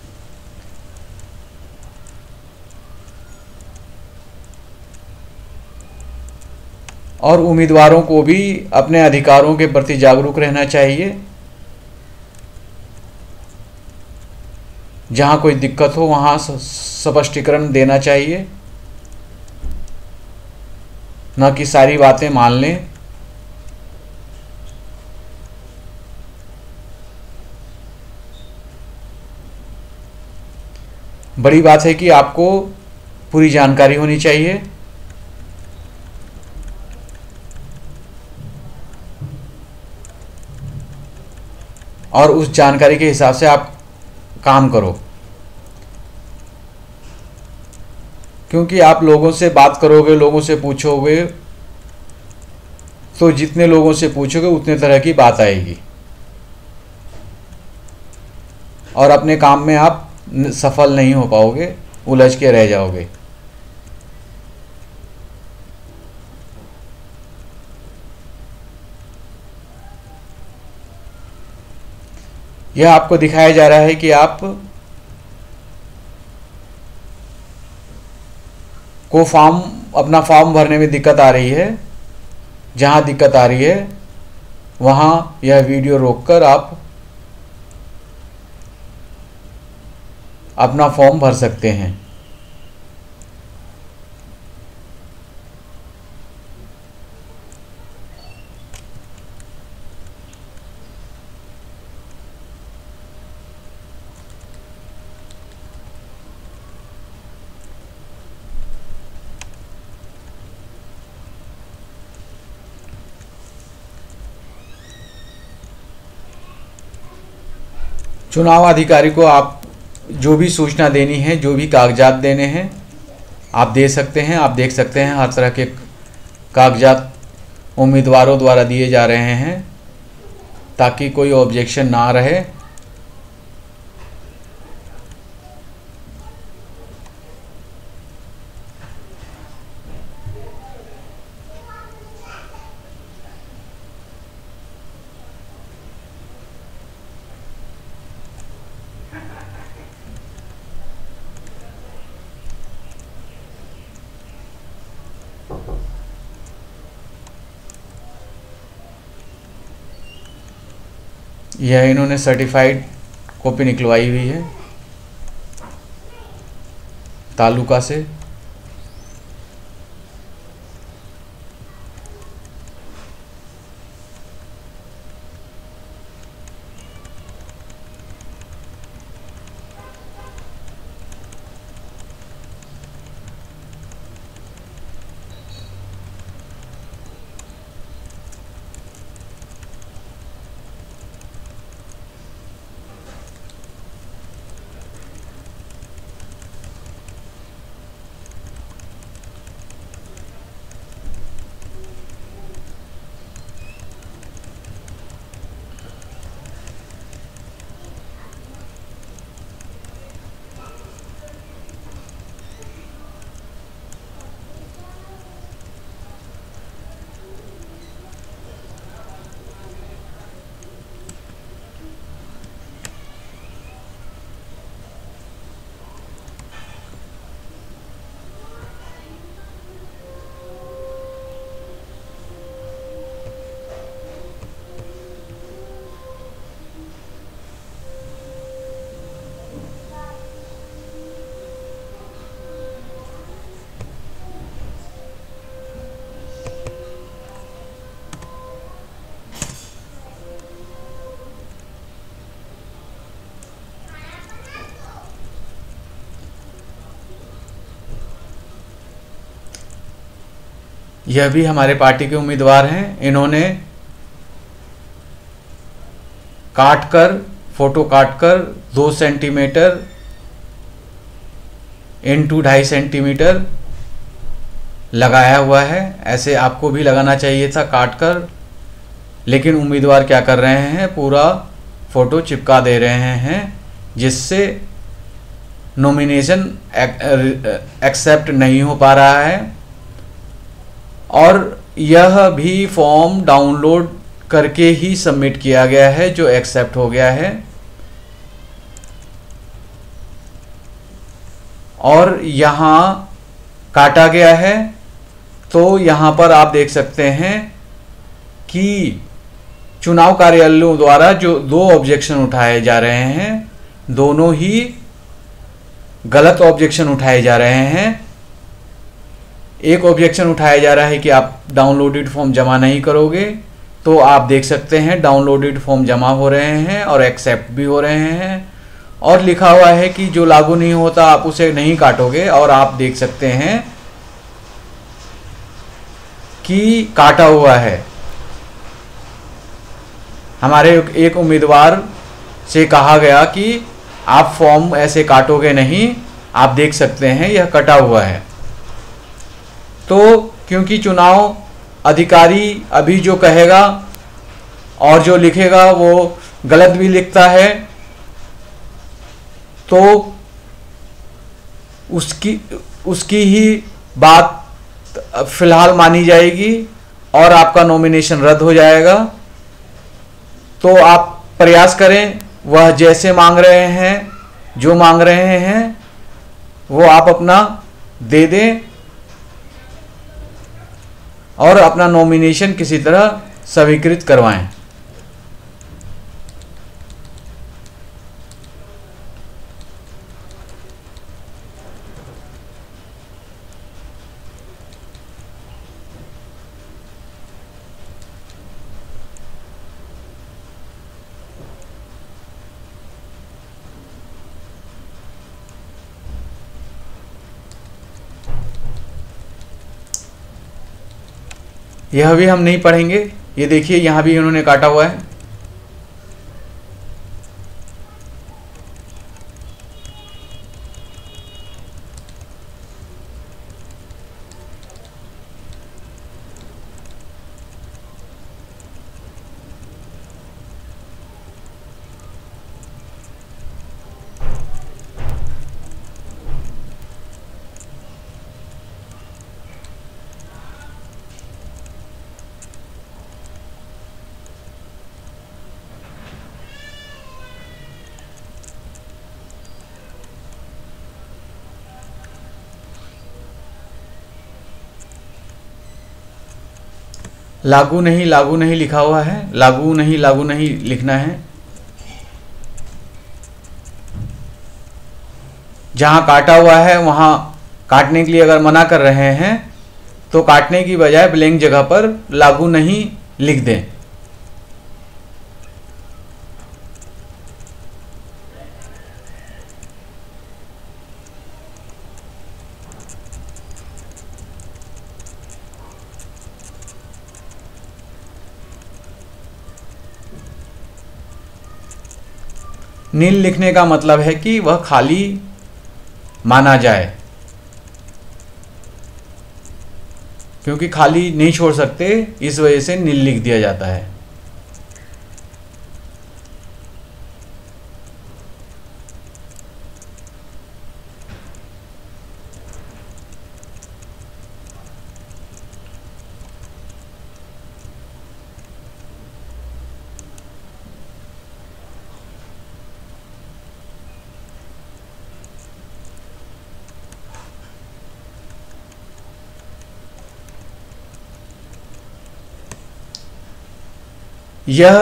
और उम्मीदवारों को भी अपने अधिकारों के प्रति जागरूक रहना चाहिए। जहां कोई दिक्कत हो वहां स्पष्टीकरण देना चाहिए, न कि सारी बातें मान लें। बड़ी बात है कि आपको पूरी जानकारी होनी चाहिए। और उस जानकारी के हिसाब से आप काम करो, क्योंकि आप लोगों से बात करोगे, लोगों से पूछोगे, तो जितने लोगों से पूछोगे उतने तरह की बात आएगी और अपने काम में आप सफल नहीं हो पाओगे, उलझ के रह जाओगे। यह आपको दिखाया जा रहा है कि आप को फॉर्म अपना फॉर्म भरने में दिक्कत आ रही है। जहां दिक्कत आ रही है वहां यह वीडियो रोककर आप अपना फॉर्म भर सकते हैं। चुनाव अधिकारी को आप जो भी सूचना देनी है, जो भी कागजात देने हैं, आप दे सकते हैं। आप देख सकते हैं हर तरह के कागजात उम्मीदवारों द्वारा दिए जा रहे हैं ताकि कोई ऑब्जेक्शन ना रहे। यह इन्होंने सर्टिफाइड कॉपी निकलवाई हुई है तालुका से। यह भी हमारे पार्टी के उम्मीदवार हैं। इन्होंने काट कर, फोटो काट कर दो सेंटीमीटर इंटू ढाई सेंटीमीटर लगाया हुआ है। ऐसे आपको भी लगाना चाहिए था काट कर, लेकिन उम्मीदवार क्या कर रहे हैं, पूरा फोटो चिपका दे रहे हैं, जिससे नॉमिनेशन एक्सेप्ट नहीं हो पा रहा है। और यह भी फॉर्म डाउनलोड करके ही सबमिट किया गया है जो एक्सेप्ट हो गया है। और यहाँ काटा गया है, तो यहाँ पर आप देख सकते हैं कि चुनाव कार्यालयों द्वारा जो दो ऑब्जेक्शन उठाए जा रहे हैं, दोनों ही गलत ऑब्जेक्शन उठाए जा रहे हैं। एक ऑब्जेक्शन उठाया जा रहा है कि आप डाउनलोडेड फॉर्म जमा नहीं करोगे, तो आप देख सकते हैं डाउनलोडेड फॉर्म जमा हो रहे हैं और एक्सेप्ट भी हो रहे हैं। और लिखा हुआ है कि जो लागू नहीं होता आप उसे नहीं काटोगे, और आप देख सकते हैं कि काटा हुआ है। हमारे एक उम्मीदवार से कहा गया कि आप फॉर्म ऐसे काटोगे नहीं, आप देख सकते हैं यह कटा हुआ है। तो क्योंकि चुनाव अधिकारी अभी जो कहेगा और जो लिखेगा वो गलत भी लिखता है, तो उसकी उसकी ही बात फिलहाल मानी जाएगी और आपका नॉमिनेशन रद्द हो जाएगा। तो आप प्रयास करें, वह जैसे मांग रहे हैं, जो मांग रहे हैं वो आप अपना दे दें और अपना नॉमिनेशन किसी तरह स्वीकृत करवाएं। यह भी हम नहीं पढ़ेंगे। ये देखिए यहाँ भी इन्होंने काटा हुआ है। लागू नहीं लागू नहीं लिखा हुआ है, लागू नहीं लागू नहीं लिखना है। जहां काटा हुआ है वहां काटने के लिए अगर मना कर रहे हैं तो काटने की बजाय ब्लैंक जगह पर लागू नहीं लिख दें। नील लिखने का मतलब है कि वह खाली माना जाए, क्योंकि खाली नहीं छोड़ सकते, इस वजह से नील लिख दिया जाता है। यह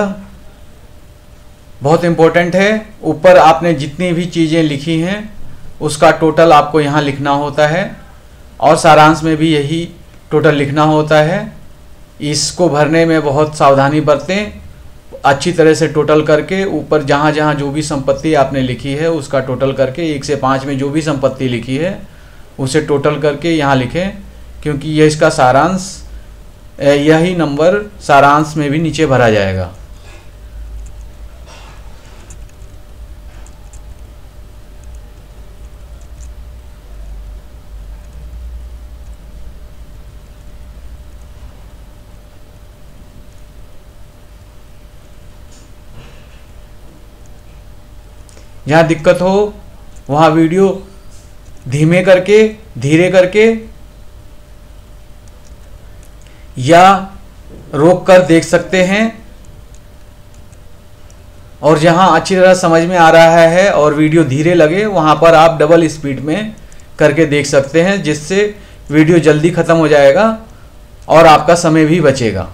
बहुत इम्पोर्टेंट है। ऊपर आपने जितनी भी चीज़ें लिखी हैं उसका टोटल आपको यहाँ लिखना होता है, और सारांश में भी यही टोटल लिखना होता है। इसको भरने में बहुत सावधानी बरतें, अच्छी तरह से टोटल करके ऊपर जहाँ जहाँ जो भी संपत्ति आपने लिखी है उसका टोटल करके एक से पाँच में जो भी संपत्ति लिखी है उसे टोटल करके यहाँ लिखें, क्योंकि यह इसका सारांश, यही नंबर सारांश में भी नीचे भरा जाएगा। जहाँ दिक्कत हो वहाँ वीडियो धीमे करके, धीरे करके या रोक कर देख सकते हैं, और जहाँ अच्छी तरह समझ में आ रहा है और वीडियो धीरे लगे वहाँ पर आप डबल स्पीड में करके देख सकते हैं, जिससे वीडियो जल्दी ख़त्म हो जाएगा और आपका समय भी बचेगा।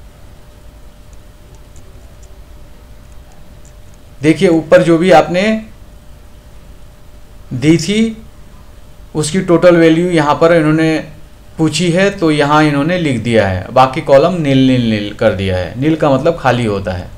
देखिए ऊपर जो भी आपने दी थी उसकी टोटल वैल्यू यहाँ पर इन्होंने पूछी है, तो यहाँ इन्होंने लिख दिया है, बाकी कॉलम नील नील नील कर दिया है। नील का मतलब खाली होता है।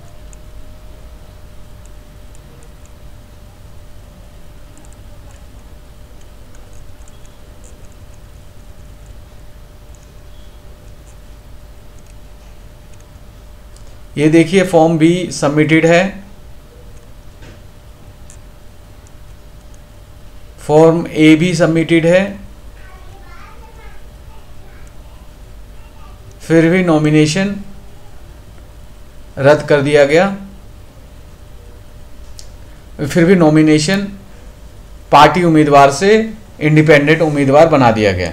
ये देखिए फॉर्म भी सबमिटेड है, फॉर्म ए भी सबमिटेड है, फिर भी नॉमिनेशन रद्द कर दिया गया, फिर भी नॉमिनेशन पार्टी उम्मीदवार से इंडिपेंडेंट उम्मीदवार बना दिया गया।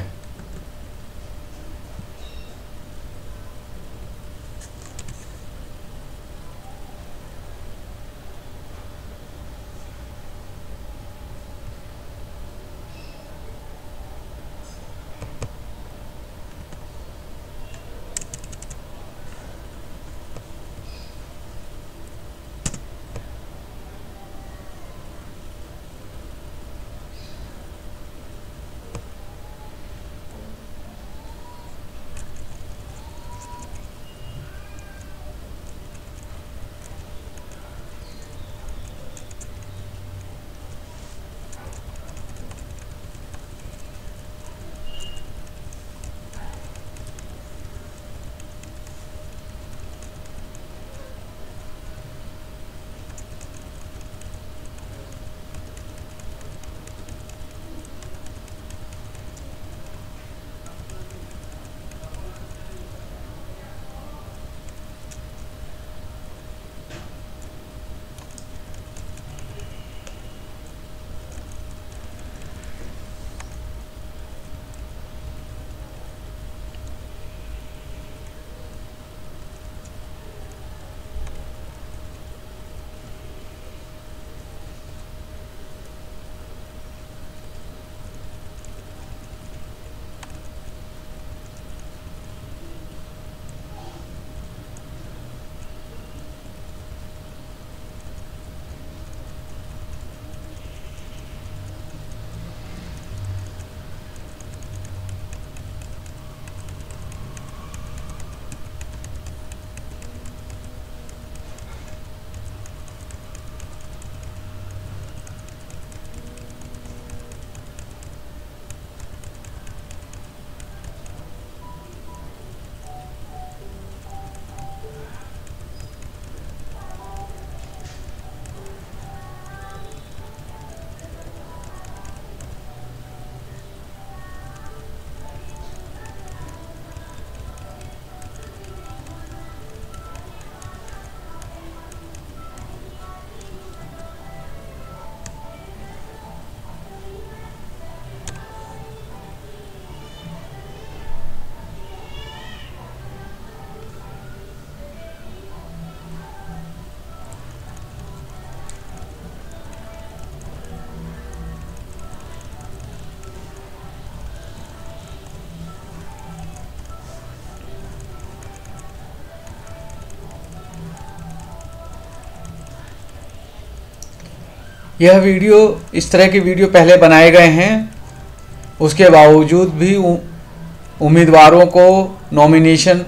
यह वीडियो, इस तरह की वीडियो पहले बनाए गए हैं, उसके बावजूद भी उम्मीदवारों को नॉमिनेशन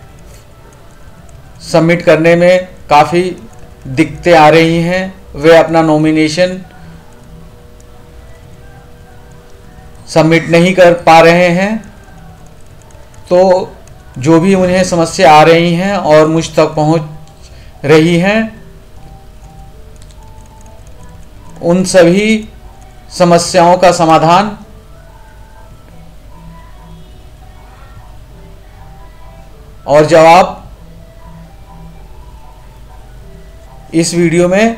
सबमिट करने में काफ़ी दिक्कतें आ रही हैं। वे अपना नॉमिनेशन सबमिट नहीं कर पा रहे हैं। तो जो भी उन्हें समस्या आ रही हैं और मुझ तक पहुंच रही हैं, उन सभी समस्याओं का समाधान और जवाब इस वीडियो में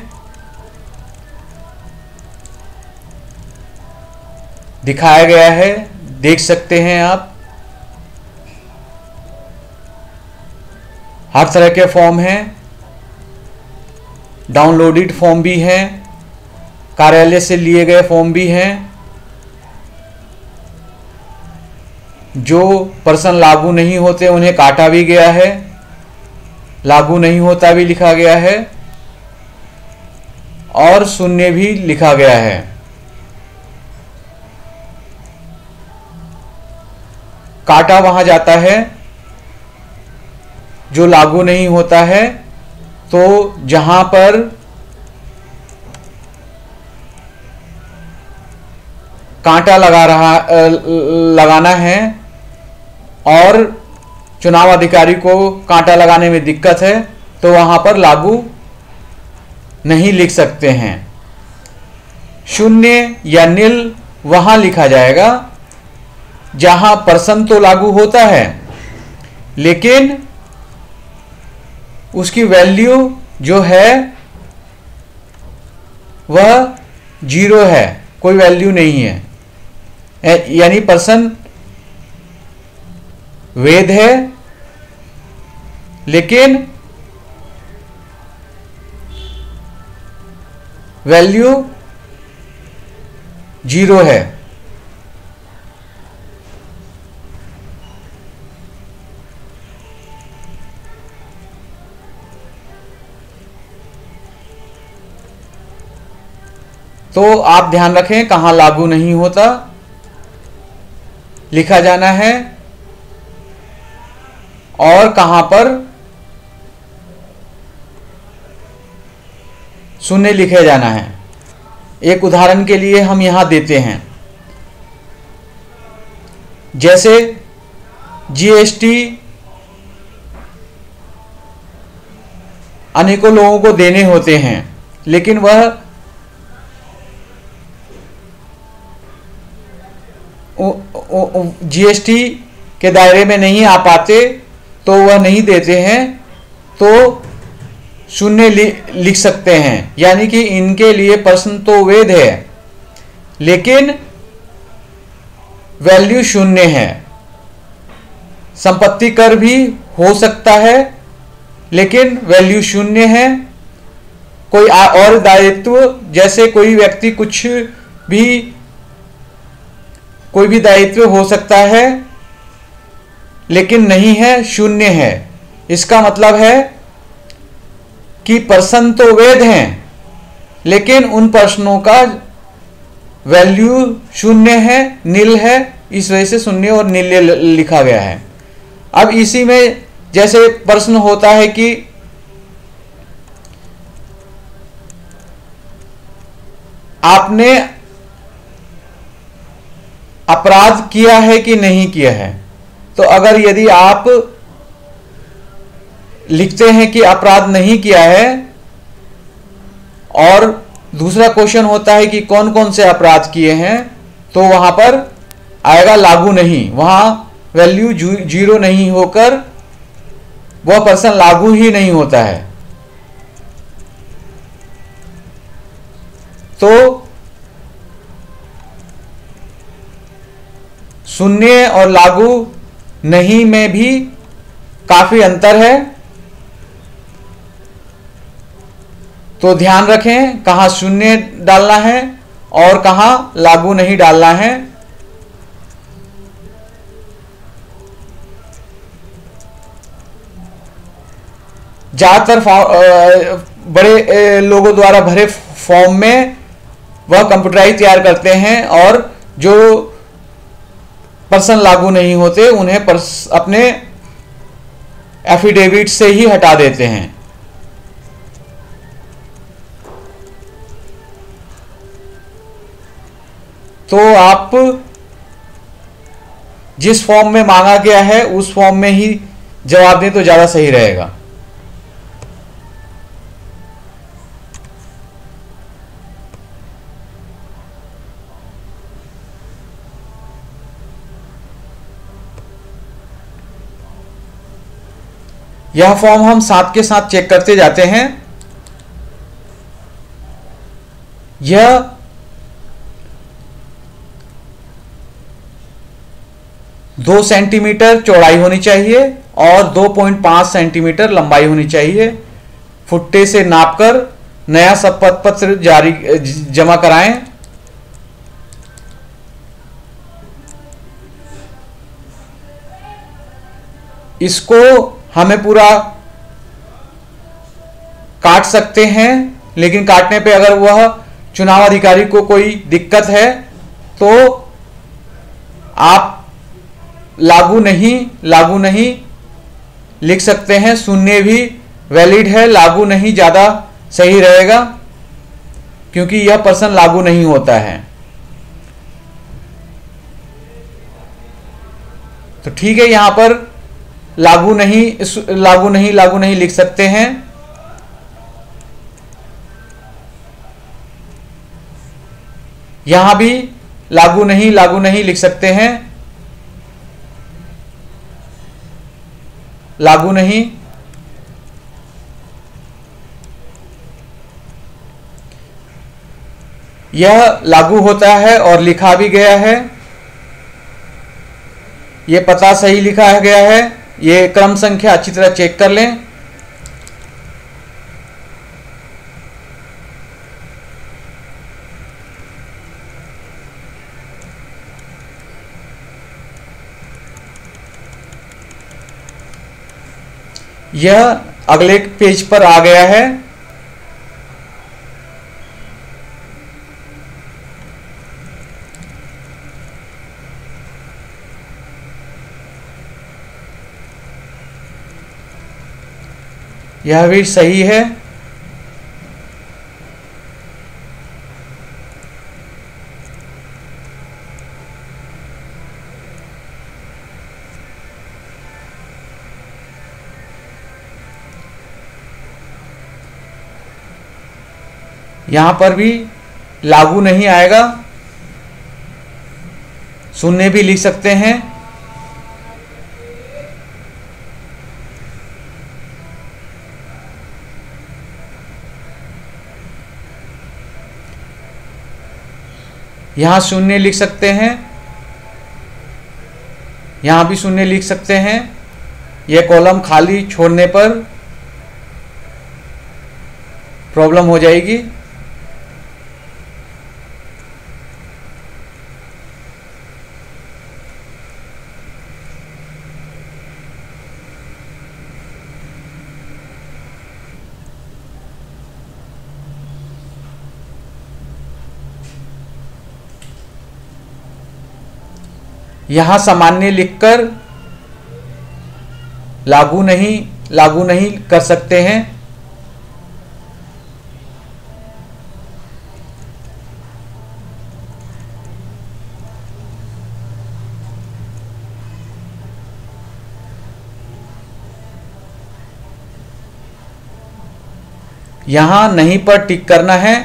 दिखाया गया है, देख सकते हैं आप। हर तरह के फॉर्म हैं, डाउनलोडेड फॉर्म भी हैं, कार्यालय से लिए गए फॉर्म भी हैं। जो पर्सन लागू नहीं होते उन्हें काटा भी गया है, लागू नहीं होता भी लिखा गया है और शून्य भी लिखा गया है। काटा वहां जाता है जो लागू नहीं होता है, तो जहां पर कांटा लगा रहा लगाना है और चुनाव अधिकारी को कांटा लगाने में दिक्कत है, तो वहां पर लागू नहीं लिख सकते हैं। शून्य या नील वहां लिखा जाएगा जहां पर्सन तो लागू होता है, लेकिन उसकी वैल्यू जो है वह जीरो है, कोई वैल्यू नहीं है। यानी पर्सन वैध है लेकिन वैल्यू जीरो है। तो आप ध्यान रखें, कहां लागू नहीं होता लिखा जाना है और कहां पर शून्य लिखे जाना है। एक उदाहरण के लिए हम यहां देते हैं, जैसे जीएसटी अनेकों लोगों को देने होते हैं, लेकिन वह जीएसटी के दायरे में नहीं आ पाते, तो वह नहीं देते हैं, तो शून्य लिख सकते हैं। यानी कि इनके लिए पर्सन तो वैध है लेकिन वैल्यू शून्य है। संपत्ति कर भी हो सकता है लेकिन वैल्यू शून्य है। कोई और दायित्व, जैसे कोई व्यक्ति कुछ भी कोई भी दायित्व हो सकता है लेकिन नहीं है, शून्य है। इसका मतलब है कि पर्सन तो वैध हैं लेकिन उन पर्सनों का वैल्यू शून्य है, नील है, इस वजह से शून्य और नील लिखा गया है। अब इसी में जैसे प्रश्न होता है कि आपने अपराध किया है कि नहीं किया है, तो अगर यदि आप लिखते हैं कि अपराध नहीं किया है और दूसरा क्वेश्चन होता है कि कौन कौन से अपराध किए हैं, तो वहां पर आएगा लागू नहीं, वहां वैल्यू जीरो नहीं होकर वह पर्सन लागू ही नहीं होता है। तो शून्य और लागू नहीं में भी काफी अंतर है, तो ध्यान रखें कहां शून्य डालना है और कहां लागू नहीं डालना है। ज्यादातर बड़े लोगों द्वारा भरे फॉर्म में वह कंप्यूटराइज तैयार करते हैं और जो पर्सन लागू नहीं होते उन्हें अपने एफिडेविट से ही हटा देते हैं। तो आप जिस फॉर्म में मांगा गया है उस फॉर्म में ही जवाब दें तो ज्यादा सही रहेगा। यह फॉर्म हम साथ के साथ चेक करते जाते हैं। यह दो सेंटीमीटर चौड़ाई होनी चाहिए और दो पॉइंट पांच सेंटीमीटर लंबाई होनी चाहिए। फुट्टे से नापकर नया शपथ पत्र जारी जमा कराएं। इसको हमें पूरा काट सकते हैं, लेकिन काटने पे अगर वह चुनाव अधिकारी को कोई दिक्कत है तो आप लागू नहीं लागू नहीं लिख सकते हैं। शून्य भी वैलिड है, लागू नहीं ज्यादा सही रहेगा क्योंकि यह पर्सन लागू नहीं होता है। तो ठीक है, यहां पर लागू नहीं लागू नहीं लागू नहीं लिख सकते हैं। यहां भी लागू नहीं लागू नहीं लिख सकते हैं। लागू नहीं। यह लागू होता है और लिखा भी गया है। यह पता सही लिखा गया है। ये क्रम संख्या अच्छी तरह चेक कर लें। यह अगले पेज पर आ गया है। यह भी सही है। यहां पर भी लागू नहीं आएगा। शून्य भी लिख सकते हैं। यहां शून्य लिख सकते हैं। यहां भी शून्य लिख सकते हैं। यह कॉलम खाली छोड़ने पर प्रॉब्लम हो जाएगी। यहां सामान्य लिखकर लागू नहीं लागू नहीं कर सकते हैं। यहां नहीं पर टिक करना है।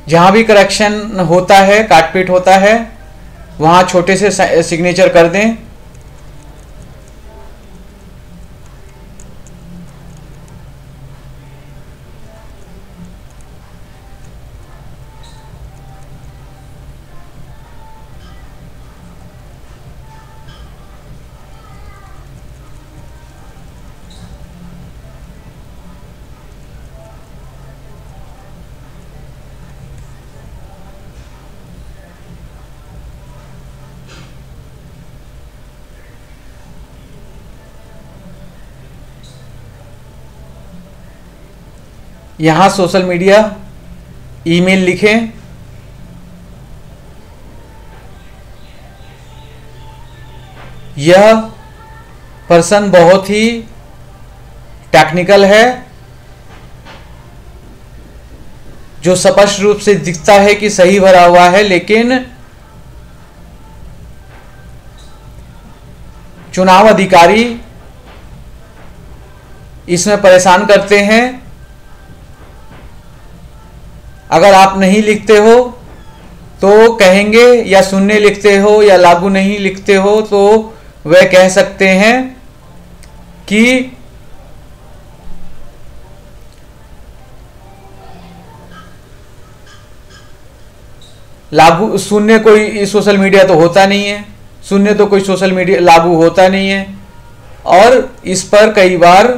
जहाँ भी करेक्शन होता है, काटपीट होता है, वहाँ छोटे से सिग्नेचर कर दें। यहाँ सोशल मीडिया ईमेल लिखें। यह पर्सन बहुत ही टेक्निकल है, जो स्पष्ट रूप से दिखता है कि सही भरा हुआ है, लेकिन चुनाव अधिकारी इसमें परेशान करते हैं। अगर आप नहीं लिखते हो तो कहेंगे, या शून्य लिखते हो या लागू नहीं लिखते हो तो वह कह सकते हैं कि लागू शून्य कोई सोशल मीडिया तो होता नहीं है, शून्य तो कोई सोशल मीडिया लागू होता नहीं है। और इस पर कई बार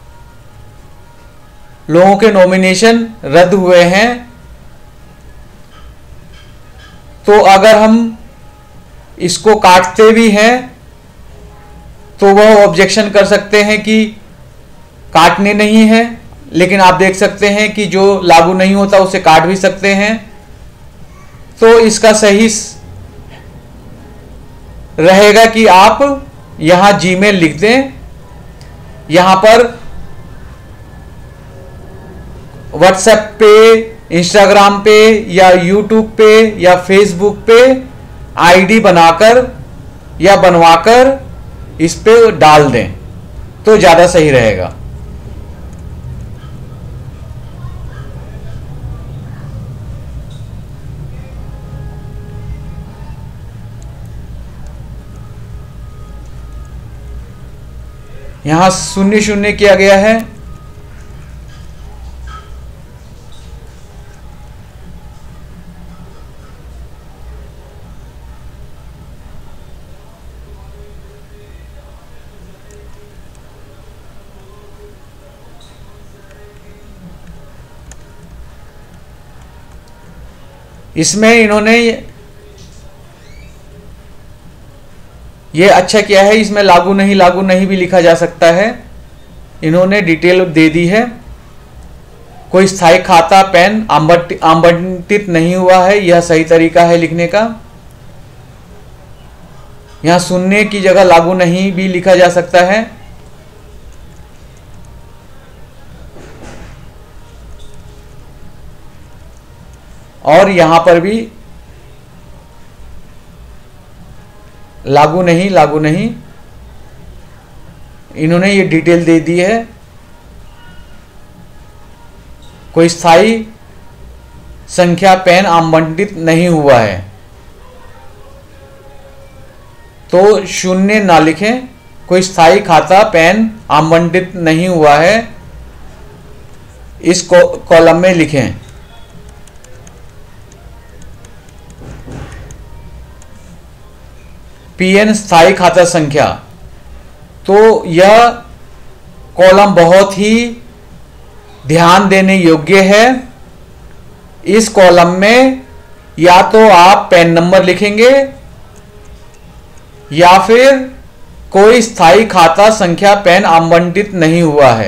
लोगों के नॉमिनेशन रद्द हुए हैं। तो अगर हम इसको काटते भी हैं तो वह ऑब्जेक्शन कर सकते हैं कि काटने नहीं है, लेकिन आप देख सकते हैं कि जो लागू नहीं होता उसे काट भी सकते हैं। तो इसका सही रहेगा कि आप यहां जीमेल लिख दें। यहां पर व्हाट्सएप पे, इंस्टाग्राम पे या यूट्यूब पे या फेसबुक पे आईडी बनाकर या बनवाकर इस पे डाल दें तो ज़्यादा सही रहेगा। यहां शून्य शून्य किया गया है। इसमें इन्होंने ये अच्छा किया है, इसमें लागू नहीं लागू नहीं भी लिखा जा सकता है। इन्होंने डिटेल दे दी है। कोई स्थायी खाता पैन आवंटित नहीं हुआ है, यह सही तरीका है लिखने का। यहां शून्य की जगह लागू नहीं भी लिखा जा सकता है। और यहां पर भी लागू नहीं लागू नहीं इन्होंने ये डिटेल दे दी है। कोई स्थायी संख्या पैन आवंटित नहीं हुआ है तो शून्य ना लिखें। कोई स्थायी खाता पैन आवंटित नहीं हुआ है इस कॉलम में लिखें। पीएन स्थायी खाता संख्या, तो यह कॉलम बहुत ही ध्यान देने योग्य है। इस कॉलम में या तो आप पैन नंबर लिखेंगे या फिर कोई स्थायी खाता संख्या पैन आवंटित नहीं हुआ है।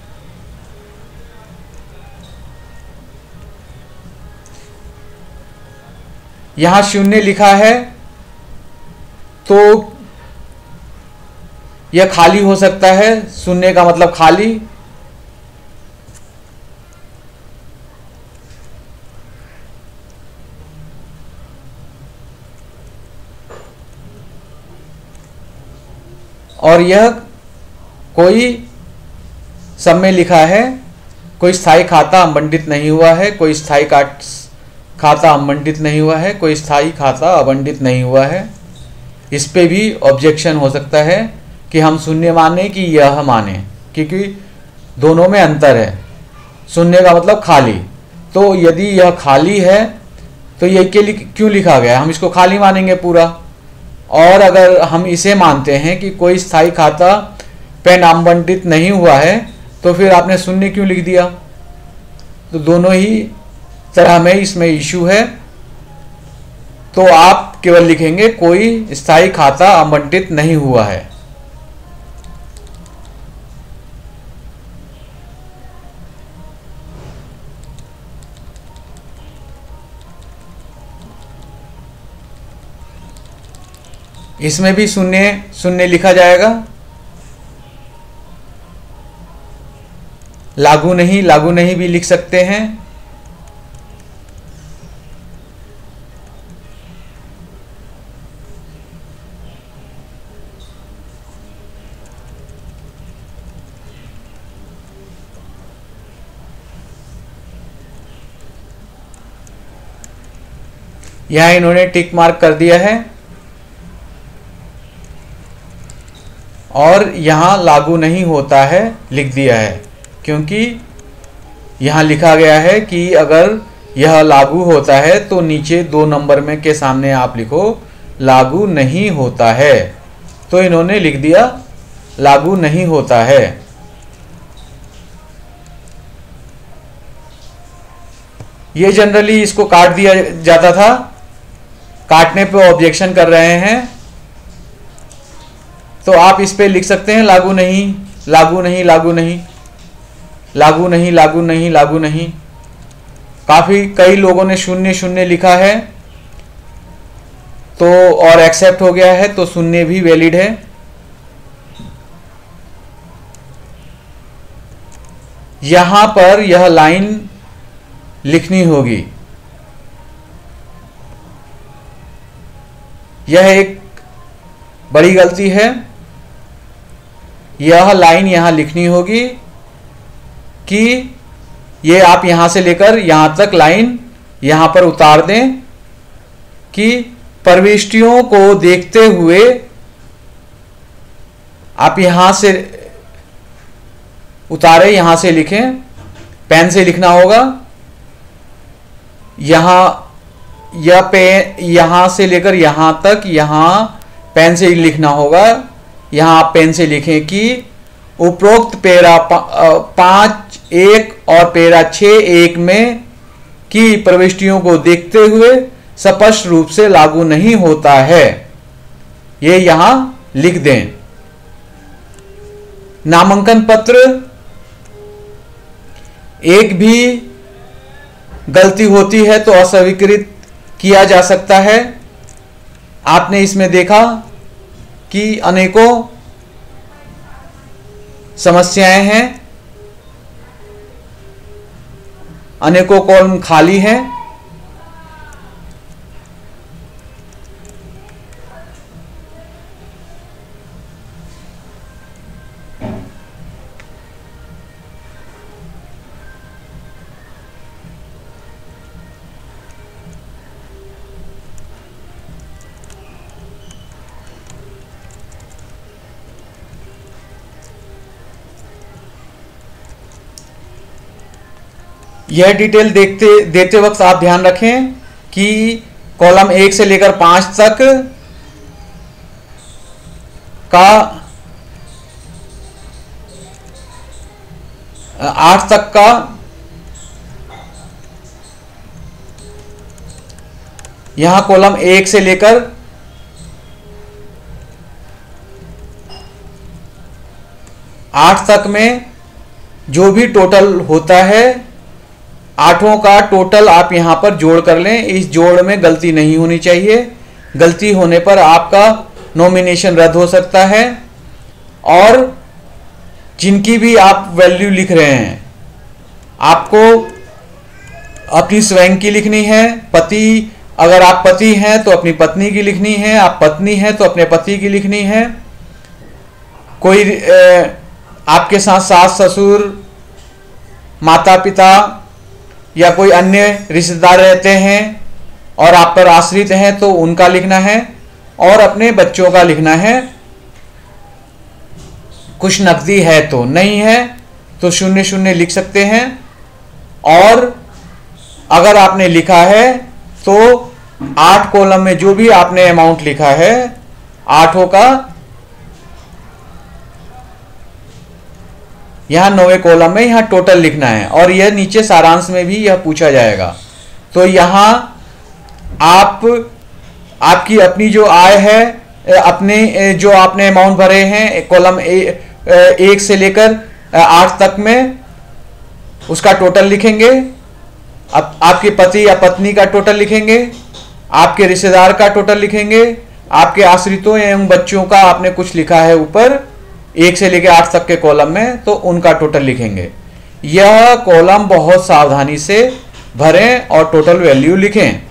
यहां शून्य लिखा है तो यह खाली हो सकता है। शून्य का मतलब खाली। और यह कोई सब में लिखा है कोई स्थायी खाता आवंटित नहीं हुआ है, कोई स्थायी खाता आवंटित नहीं हुआ है, कोई स्थायी खाता आवंटित नहीं हुआ है। इस पे भी ऑब्जेक्शन हो सकता है कि हम शून्य माने कि यह माने, क्योंकि दोनों में अंतर है। शून्य का मतलब खाली, तो यदि यह खाली है तो ये के लिए क्यों लिखा गया है, हम इसको खाली मानेंगे पूरा। और अगर हम इसे मानते हैं कि कोई स्थायी खाता पेन आवंटित नहीं हुआ है तो फिर आपने शून्य क्यों लिख दिया। तो दोनों ही तरह में इसमें इशू है। तो आप केवल लिखेंगे कोई स्थायी खाता आवंटित नहीं हुआ है। इसमें भी शून्य शून्य लिखा जाएगा। लागू नहीं, लागू नहीं भी लिख सकते हैं। यहां इन्होंने टिक मार्क कर दिया है और यहां लागू नहीं होता है लिख दिया है, क्योंकि यहां लिखा गया है कि अगर यह लागू होता है तो नीचे दो नंबर में के सामने आप लिखो लागू नहीं होता है। तो इन्होंने लिख दिया लागू नहीं होता है। ये जनरली इसको काट दिया जाता था, काटने पे ऑब्जेक्शन कर रहे हैं, तो आप इस पे लिख सकते हैं लागू नहीं, लागू नहीं, लागू नहीं, लागू नहीं, लागू नहीं, लागू नहीं। काफी कई लोगों ने शून्य शून्य लिखा है तो और एक्सेप्ट हो गया है, तो शून्य भी वैलिड है। यहां पर यह लाइन लिखनी होगी। यह एक बड़ी गलती है। यह लाइन यहां लिखनी होगी कि ये आप यहां से लेकर यहां तक लाइन यहां पर उतार दें कि प्रविष्टियों को देखते हुए आप यहां से उतारे, यहां से लिखें। पेन से लिखना होगा। यहां यह पेन यहां से लेकर यहां तक यहां पेन से लिखना होगा। यहां आप पेन से लिखें कि उपरोक्त पेरा पांच एक और पेरा छह एक में की प्रविष्टियों को देखते हुए स्पष्ट रूप से लागू नहीं होता है, ये यहां लिख दें। नामांकन पत्र एक भी गलती होती है तो अस्वीकृत किया जा सकता है। आपने इसमें देखा कि अनेकों समस्याएं हैं, अनेकों कॉलम खाली हैं। यह डिटेल देखते देते वक्त आप ध्यान रखें कि कॉलम एक से लेकर पांच तक का आठ तक का यहां कॉलम एक से लेकर आठ तक में जो भी टोटल होता है, आठों का टोटल आप यहां पर जोड़ कर लें। इस जोड़ में गलती नहीं होनी चाहिए। गलती होने पर आपका नॉमिनेशन रद्द हो सकता है। और जिनकी भी आप वैल्यू लिख रहे हैं, आपको अपनी स्वयं की लिखनी है। पति, अगर आप पति हैं तो अपनी पत्नी की लिखनी है, आप पत्नी हैं तो अपने पति की लिखनी है। कोई ए, आपके साथ सास ससुर, माता पिता या कोई अन्य रिश्तेदार रहते हैं और आप पर आश्रित हैं तो उनका लिखना है, और अपने बच्चों का लिखना है। कुछ नकदी है तो, नहीं है तो शून्य शून्य लिख सकते हैं। और अगर आपने लिखा है तो आठ कॉलम में जो भी आपने अमाउंट लिखा है आठों का यहां नौवे कॉलम में यहां टोटल लिखना है, और यह नीचे सारांश में भी यह पूछा जाएगा। तो यहां आप आपकी अपनी जो आय है, अपने जो आपने अमाउंट भरे हैं कॉलम ए, एक से लेकर आठ तक में, उसका टोटल लिखेंगे। अब आपके पति या पत्नी का टोटल लिखेंगे, आपके रिश्तेदार का टोटल लिखेंगे, आपके आश्रितों एवं बच्चों का आपने कुछ लिखा है ऊपर एक से लेकर आठ तक के कॉलम में, तो उनका टोटल लिखेंगे। यह कॉलम बहुत सावधानी से भरें और टोटल वैल्यू लिखें।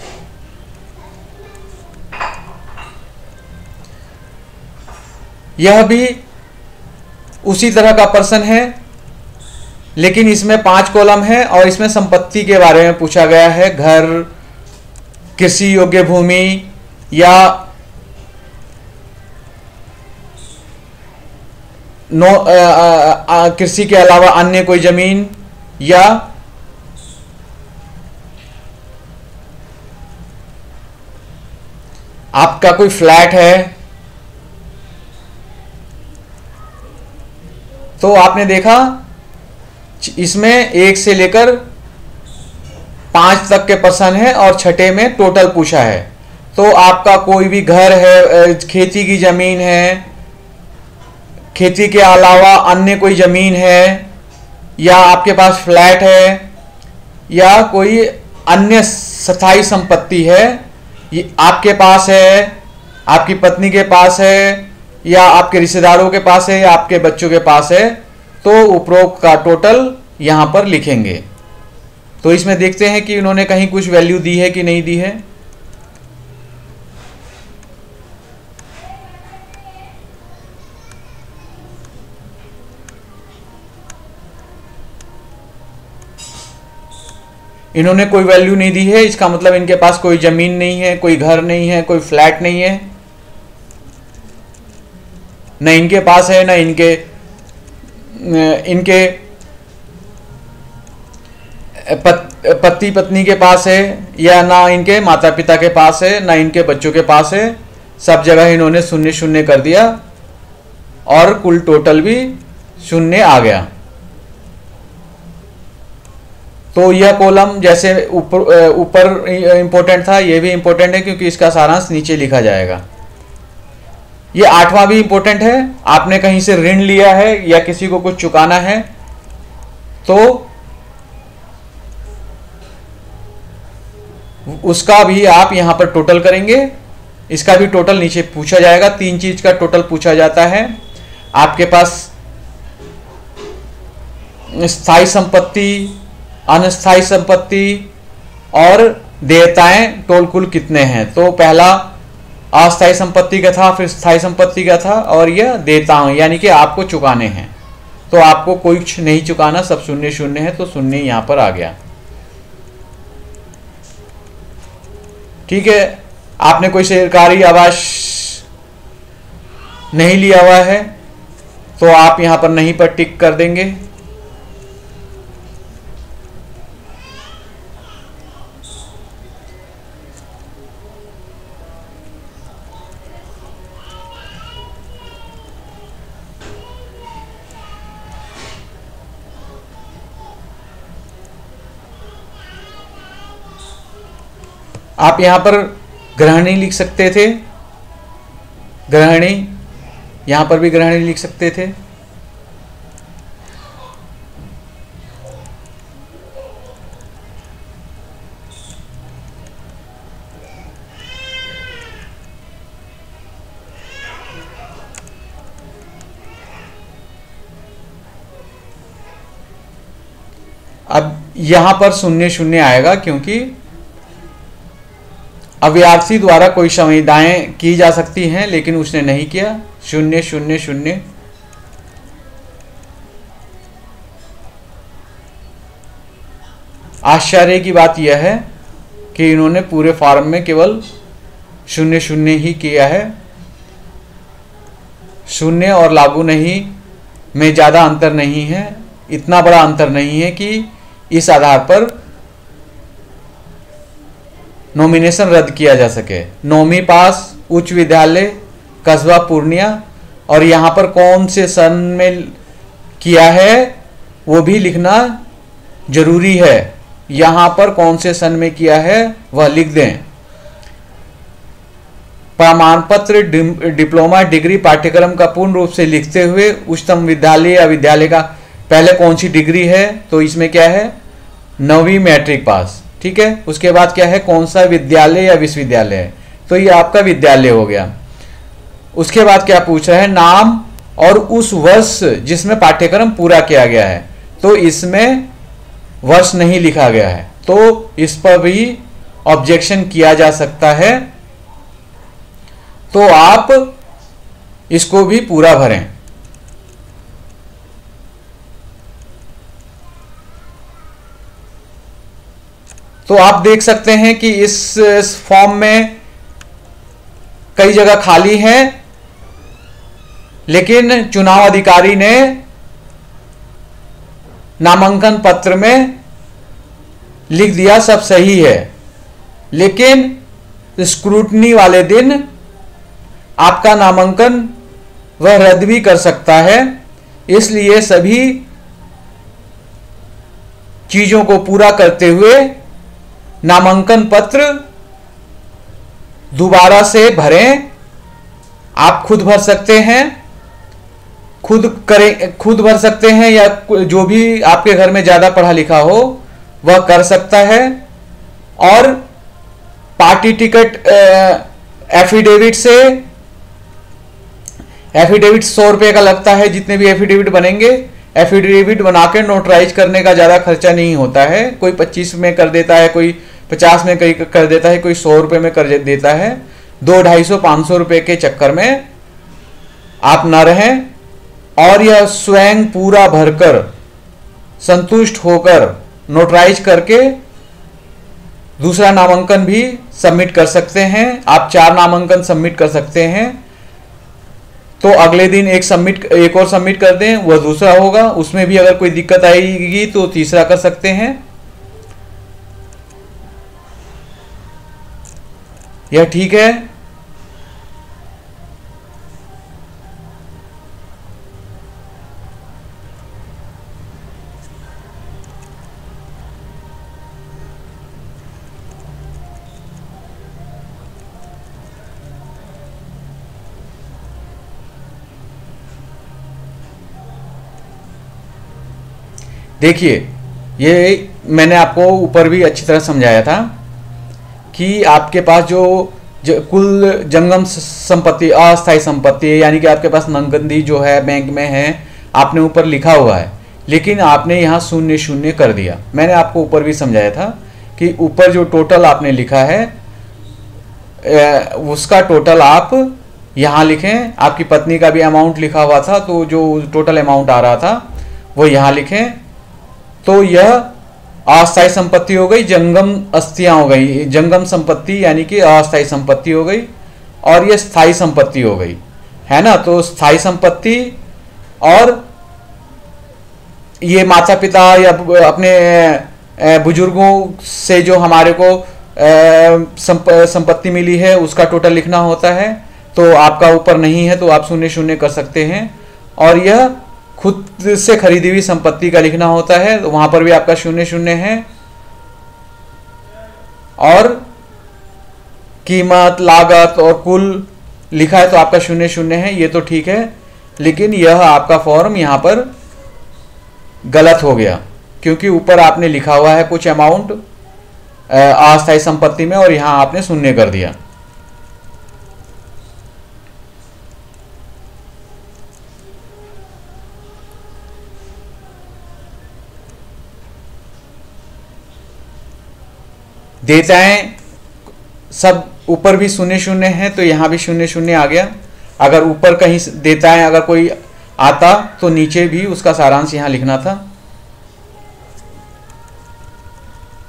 यह भी उसी तरह का प्रश्न है, लेकिन इसमें पांच कॉलम है और इसमें संपत्ति के बारे में पूछा गया है। घर, कृषि योग्य भूमि या नो कृषि के अलावा अन्य कोई जमीन, या आपका कोई फ्लैट है। तो आपने देखा इसमें एक से लेकर पांच तक के प्रश्न है और छठे में टोटल पूछा है। तो आपका कोई भी घर है, खेती की जमीन है, खेती के अलावा अन्य कोई जमीन है, या आपके पास फ्लैट है, या कोई अन्य स्थायी संपत्ति है, ये आपके पास है, आपकी पत्नी के पास है, या आपके रिश्तेदारों के पास है, या आपके बच्चों के पास है, तो उपरोक्त का टोटल यहां पर लिखेंगे। तो इसमें देखते हैं कि इन्होंने कहीं कुछ वैल्यू दी है कि नहीं दी है। इन्होंने कोई वैल्यू नहीं दी है, इसका मतलब इनके पास कोई जमीन नहीं है, कोई घर नहीं है, कोई फ्लैट नहीं है, न इनके पास है, न इनके इनके पति पत्नी के पास है, या ना इनके माता पिता के पास है, ना इनके बच्चों के पास है। सब जगह इन्होंने शून्य शून्य कर दिया और कुल टोटल भी शून्य आ गया। तो यह कॉलम जैसे ऊपर ऊपर इंपॉर्टेंट था, यह भी इंपॉर्टेंट है क्योंकि इसका सारांश नीचे लिखा जाएगा। ये आठवां भी इंपॉर्टेंट है। आपने कहीं से ऋण लिया है या किसी को कुछ चुकाना है तो उसका भी आप यहां पर टोटल करेंगे। इसका भी टोटल नीचे पूछा जाएगा। तीन चीज का टोटल पूछा जाता है। आपके पास स्थायी संपत्ति, अनस्थायी संपत्ति और देयताएं टोल कुल कितने हैं। तो पहला अस्थायी संपत्ति का था, फिर स्थायी संपत्ति का था, और यह देयताएं यानी कि आपको चुकाने हैं। तो आपको कुछ नहीं चुकाना, सब शून्य शून्य है, तो शून्य यहां पर आ गया। ठीक है। आपने कोई सरकारी आवास नहीं लिया हुआ है तो आप यहां पर नहीं पर टिक कर देंगे। आप यहां पर गृहिणी लिख सकते थे, गृहिणी, यहां पर भी गृहिणी लिख सकते थे। अब यहां पर शून्य शून्य आएगा क्योंकि अभ्यर्थी द्वारा कोई संविदाएं की जा सकती हैं लेकिन उसने नहीं किया। शून्य शून्य शून्य। आश्चर्य की बात यह है कि इन्होंने पूरे फॉर्म में केवल शून्य शून्य ही किया है। शून्य और लागू नहीं में ज़्यादा अंतर नहीं है, इतना बड़ा अंतर नहीं है कि इस आधार पर नॉमिनेशन रद्द किया जा सके। नौवीं पास, उच्च विद्यालय कस्बा पूर्णिया, और यहाँ पर कौन से सन में किया है वो भी लिखना जरूरी है। यहाँ पर कौन से सन में किया है वह लिख दें। प्रमाण पत्र, डिप्लोमा, डिग्री, पाठ्यक्रम का पूर्ण रूप से लिखते हुए उच्चतम विद्यालय या विद्यालय का पहले कौन सी डिग्री है, तो इसमें क्या है, नौवीं मैट्रिक पास, ठीक है। उसके बाद क्या है, कौन सा विद्यालय या विश्वविद्यालय है, तो ये आपका विद्यालय हो गया। उसके बाद क्या पूछ रहा है, नाम और उस वर्ष जिसमें पाठ्यक्रम पूरा किया गया है, तो इसमें वर्ष नहीं लिखा गया है, तो इस पर भी ऑब्जेक्शन किया जा सकता है, तो आप इसको भी पूरा भरें। तो आप देख सकते हैं कि इस फॉर्म में कई जगह खाली है, लेकिन चुनाव अधिकारी ने नामांकन पत्र में लिख दिया सब सही है, लेकिन स्क्रूटनी वाले दिन आपका नामांकन वह रद्द भी कर सकता है। इसलिए सभी चीजों को पूरा करते हुए नामांकन पत्र दोबारा से भरें। आप खुद भर सकते हैं, खुद करें, खुद भर सकते हैं, या जो भी आपके घर में ज्यादा पढ़ा लिखा हो वह कर सकता है। और पार्टी टिकट एफिडेविट से, एफिडेविट सौ रुपए का लगता है, जितने भी एफिडेविट बनेंगे, एफिडेविट बनाकर नोटराइज करने का ज्यादा खर्चा नहीं होता है। कोई पच्चीस में कर देता है, कोई पचास में कई कर देता है, कोई सौ रुपए में कर देता है। दो ढाई सौ पांच सौ रुपए के चक्कर में आप न रहें, और यह स्वयं पूरा भरकर संतुष्ट होकर नोटराइज करके दूसरा नामांकन भी सबमिट कर सकते हैं। आप चार नामांकन सबमिट कर सकते हैं, तो अगले दिन एक सबमिट एक और सबमिट कर दें, वह दूसरा होगा। उसमें भी अगर कोई दिक्कत आएगी तो तीसरा कर सकते हैं। यह ठीक है। देखिए, ये मैंने आपको ऊपर भी अच्छी तरह समझाया था कि आपके पास जो, जो कुल जंगम संपत्ति, अस्थायी संपत्ति है, यानी कि आपके पास नकदी जो है बैंक में है, आपने ऊपर लिखा हुआ है, लेकिन आपने यहाँ शून्य शून्य कर दिया। मैंने आपको ऊपर भी समझाया था कि ऊपर जो टोटल आपने लिखा है उसका टोटल आप यहाँ लिखें। आपकी पत्नी का भी अमाउंट लिखा हुआ था, तो जो टोटल अमाउंट आ रहा था वो यहाँ लिखें। तो यह अस्थायी संपत्ति हो गई, जंगम अस्थियां हो गई, जंगम संपत्ति यानी कि अस्थायी संपत्ति हो गई, और यह स्थायी संपत्ति हो गई, है ना। तो स्थायी संपत्ति, और ये माता पिता या अपने बुजुर्गों से जो हमारे को संपत्ति मिली है उसका टोटल लिखना होता है। तो आपका ऊपर नहीं है तो आप शून्य शून्य कर सकते हैं। और यह खुद से खरीदी हुई संपत्ति का लिखना होता है, तो वहां पर भी आपका शून्य शून्य है। और कीमत, लागत और कुल लिखा है तो आपका शून्य शून्य है, ये तो ठीक है। लेकिन यह आपका फॉर्म यहां पर गलत हो गया, क्योंकि ऊपर आपने लिखा हुआ है कुछ अमाउंट अस्थायी संपत्ति में, और यहां आपने शून्य कर दिया। देयताएं सब ऊपर भी शून्य शून्य है, तो यहां भी शून्य शून्य आ गया। अगर ऊपर कहीं देयताएं अगर कोई आता तो नीचे भी उसका सारांश यहां लिखना था।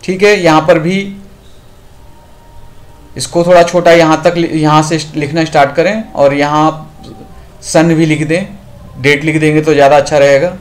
ठीक है, यहां पर भी इसको थोड़ा छोटा यहां तक, यहां से लिखना स्टार्ट करें और यहां सन भी लिख दें, डेट लिख देंगे तो ज़्यादा अच्छा रहेगा।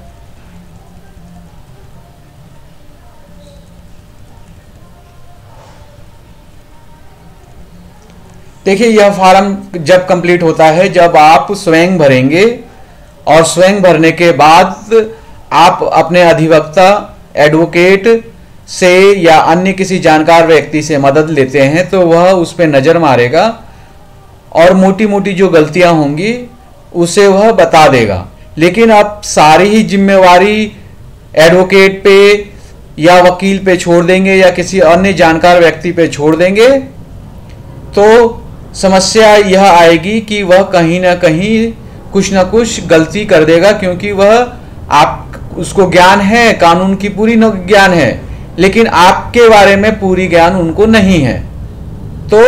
देखिए यह फॉर्म जब कंप्लीट होता है, जब आप स्वयं भरेंगे और स्वयं भरने के बाद आप अपने अधिवक्ता, एडवोकेट से या अन्य किसी जानकार व्यक्ति से मदद लेते हैं तो वह उस पर नज़र मारेगा और मोटी मोटी जो गलतियां होंगी उसे वह बता देगा। लेकिन आप सारी ही जिम्मेवारी एडवोकेट पे या वकील पे छोड़ देंगे या किसी अन्य जानकार व्यक्ति पे छोड़ देंगे तो समस्या यह आएगी कि वह कहीं ना कहीं कुछ ना कुछ गलती कर देगा, क्योंकि वह आप उसको ज्ञान है, कानून की पूरी ज्ञान है, लेकिन आपके बारे में पूरी ज्ञान उनको नहीं है। तो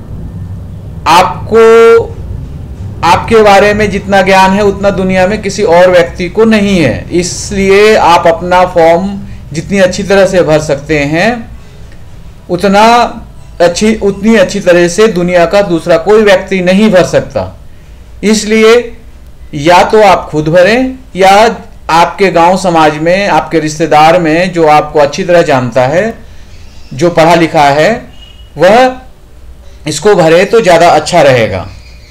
आपको आपके बारे में जितना ज्ञान है उतना दुनिया में किसी और व्यक्ति को नहीं है। इसलिए आप अपना फॉर्म जितनी अच्छी तरह से भर सकते हैं उतना अच्छी उतनी अच्छी तरह से दुनिया का दूसरा कोई व्यक्ति नहीं भर सकता। इसलिए या तो आप खुद भरें या आपके गांव समाज में, आपके रिश्तेदार में जो आपको अच्छी तरह जानता है, जो पढ़ा लिखा है, वह इसको भरे तो ज़्यादा अच्छा रहेगा।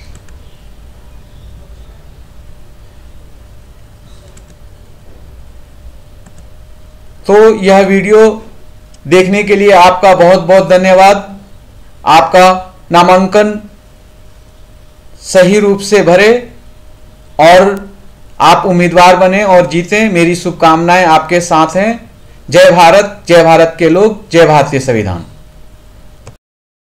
तो यह वीडियो देखने के लिए आपका बहुत बहुत धन्यवाद। आपका नामांकन सही रूप से भरे और आप उम्मीदवार बने और जीतें। मेरी शुभकामनाएं आपके साथ हैं। जय भारत, जय भारत के लोग, जय भारतीय संविधान।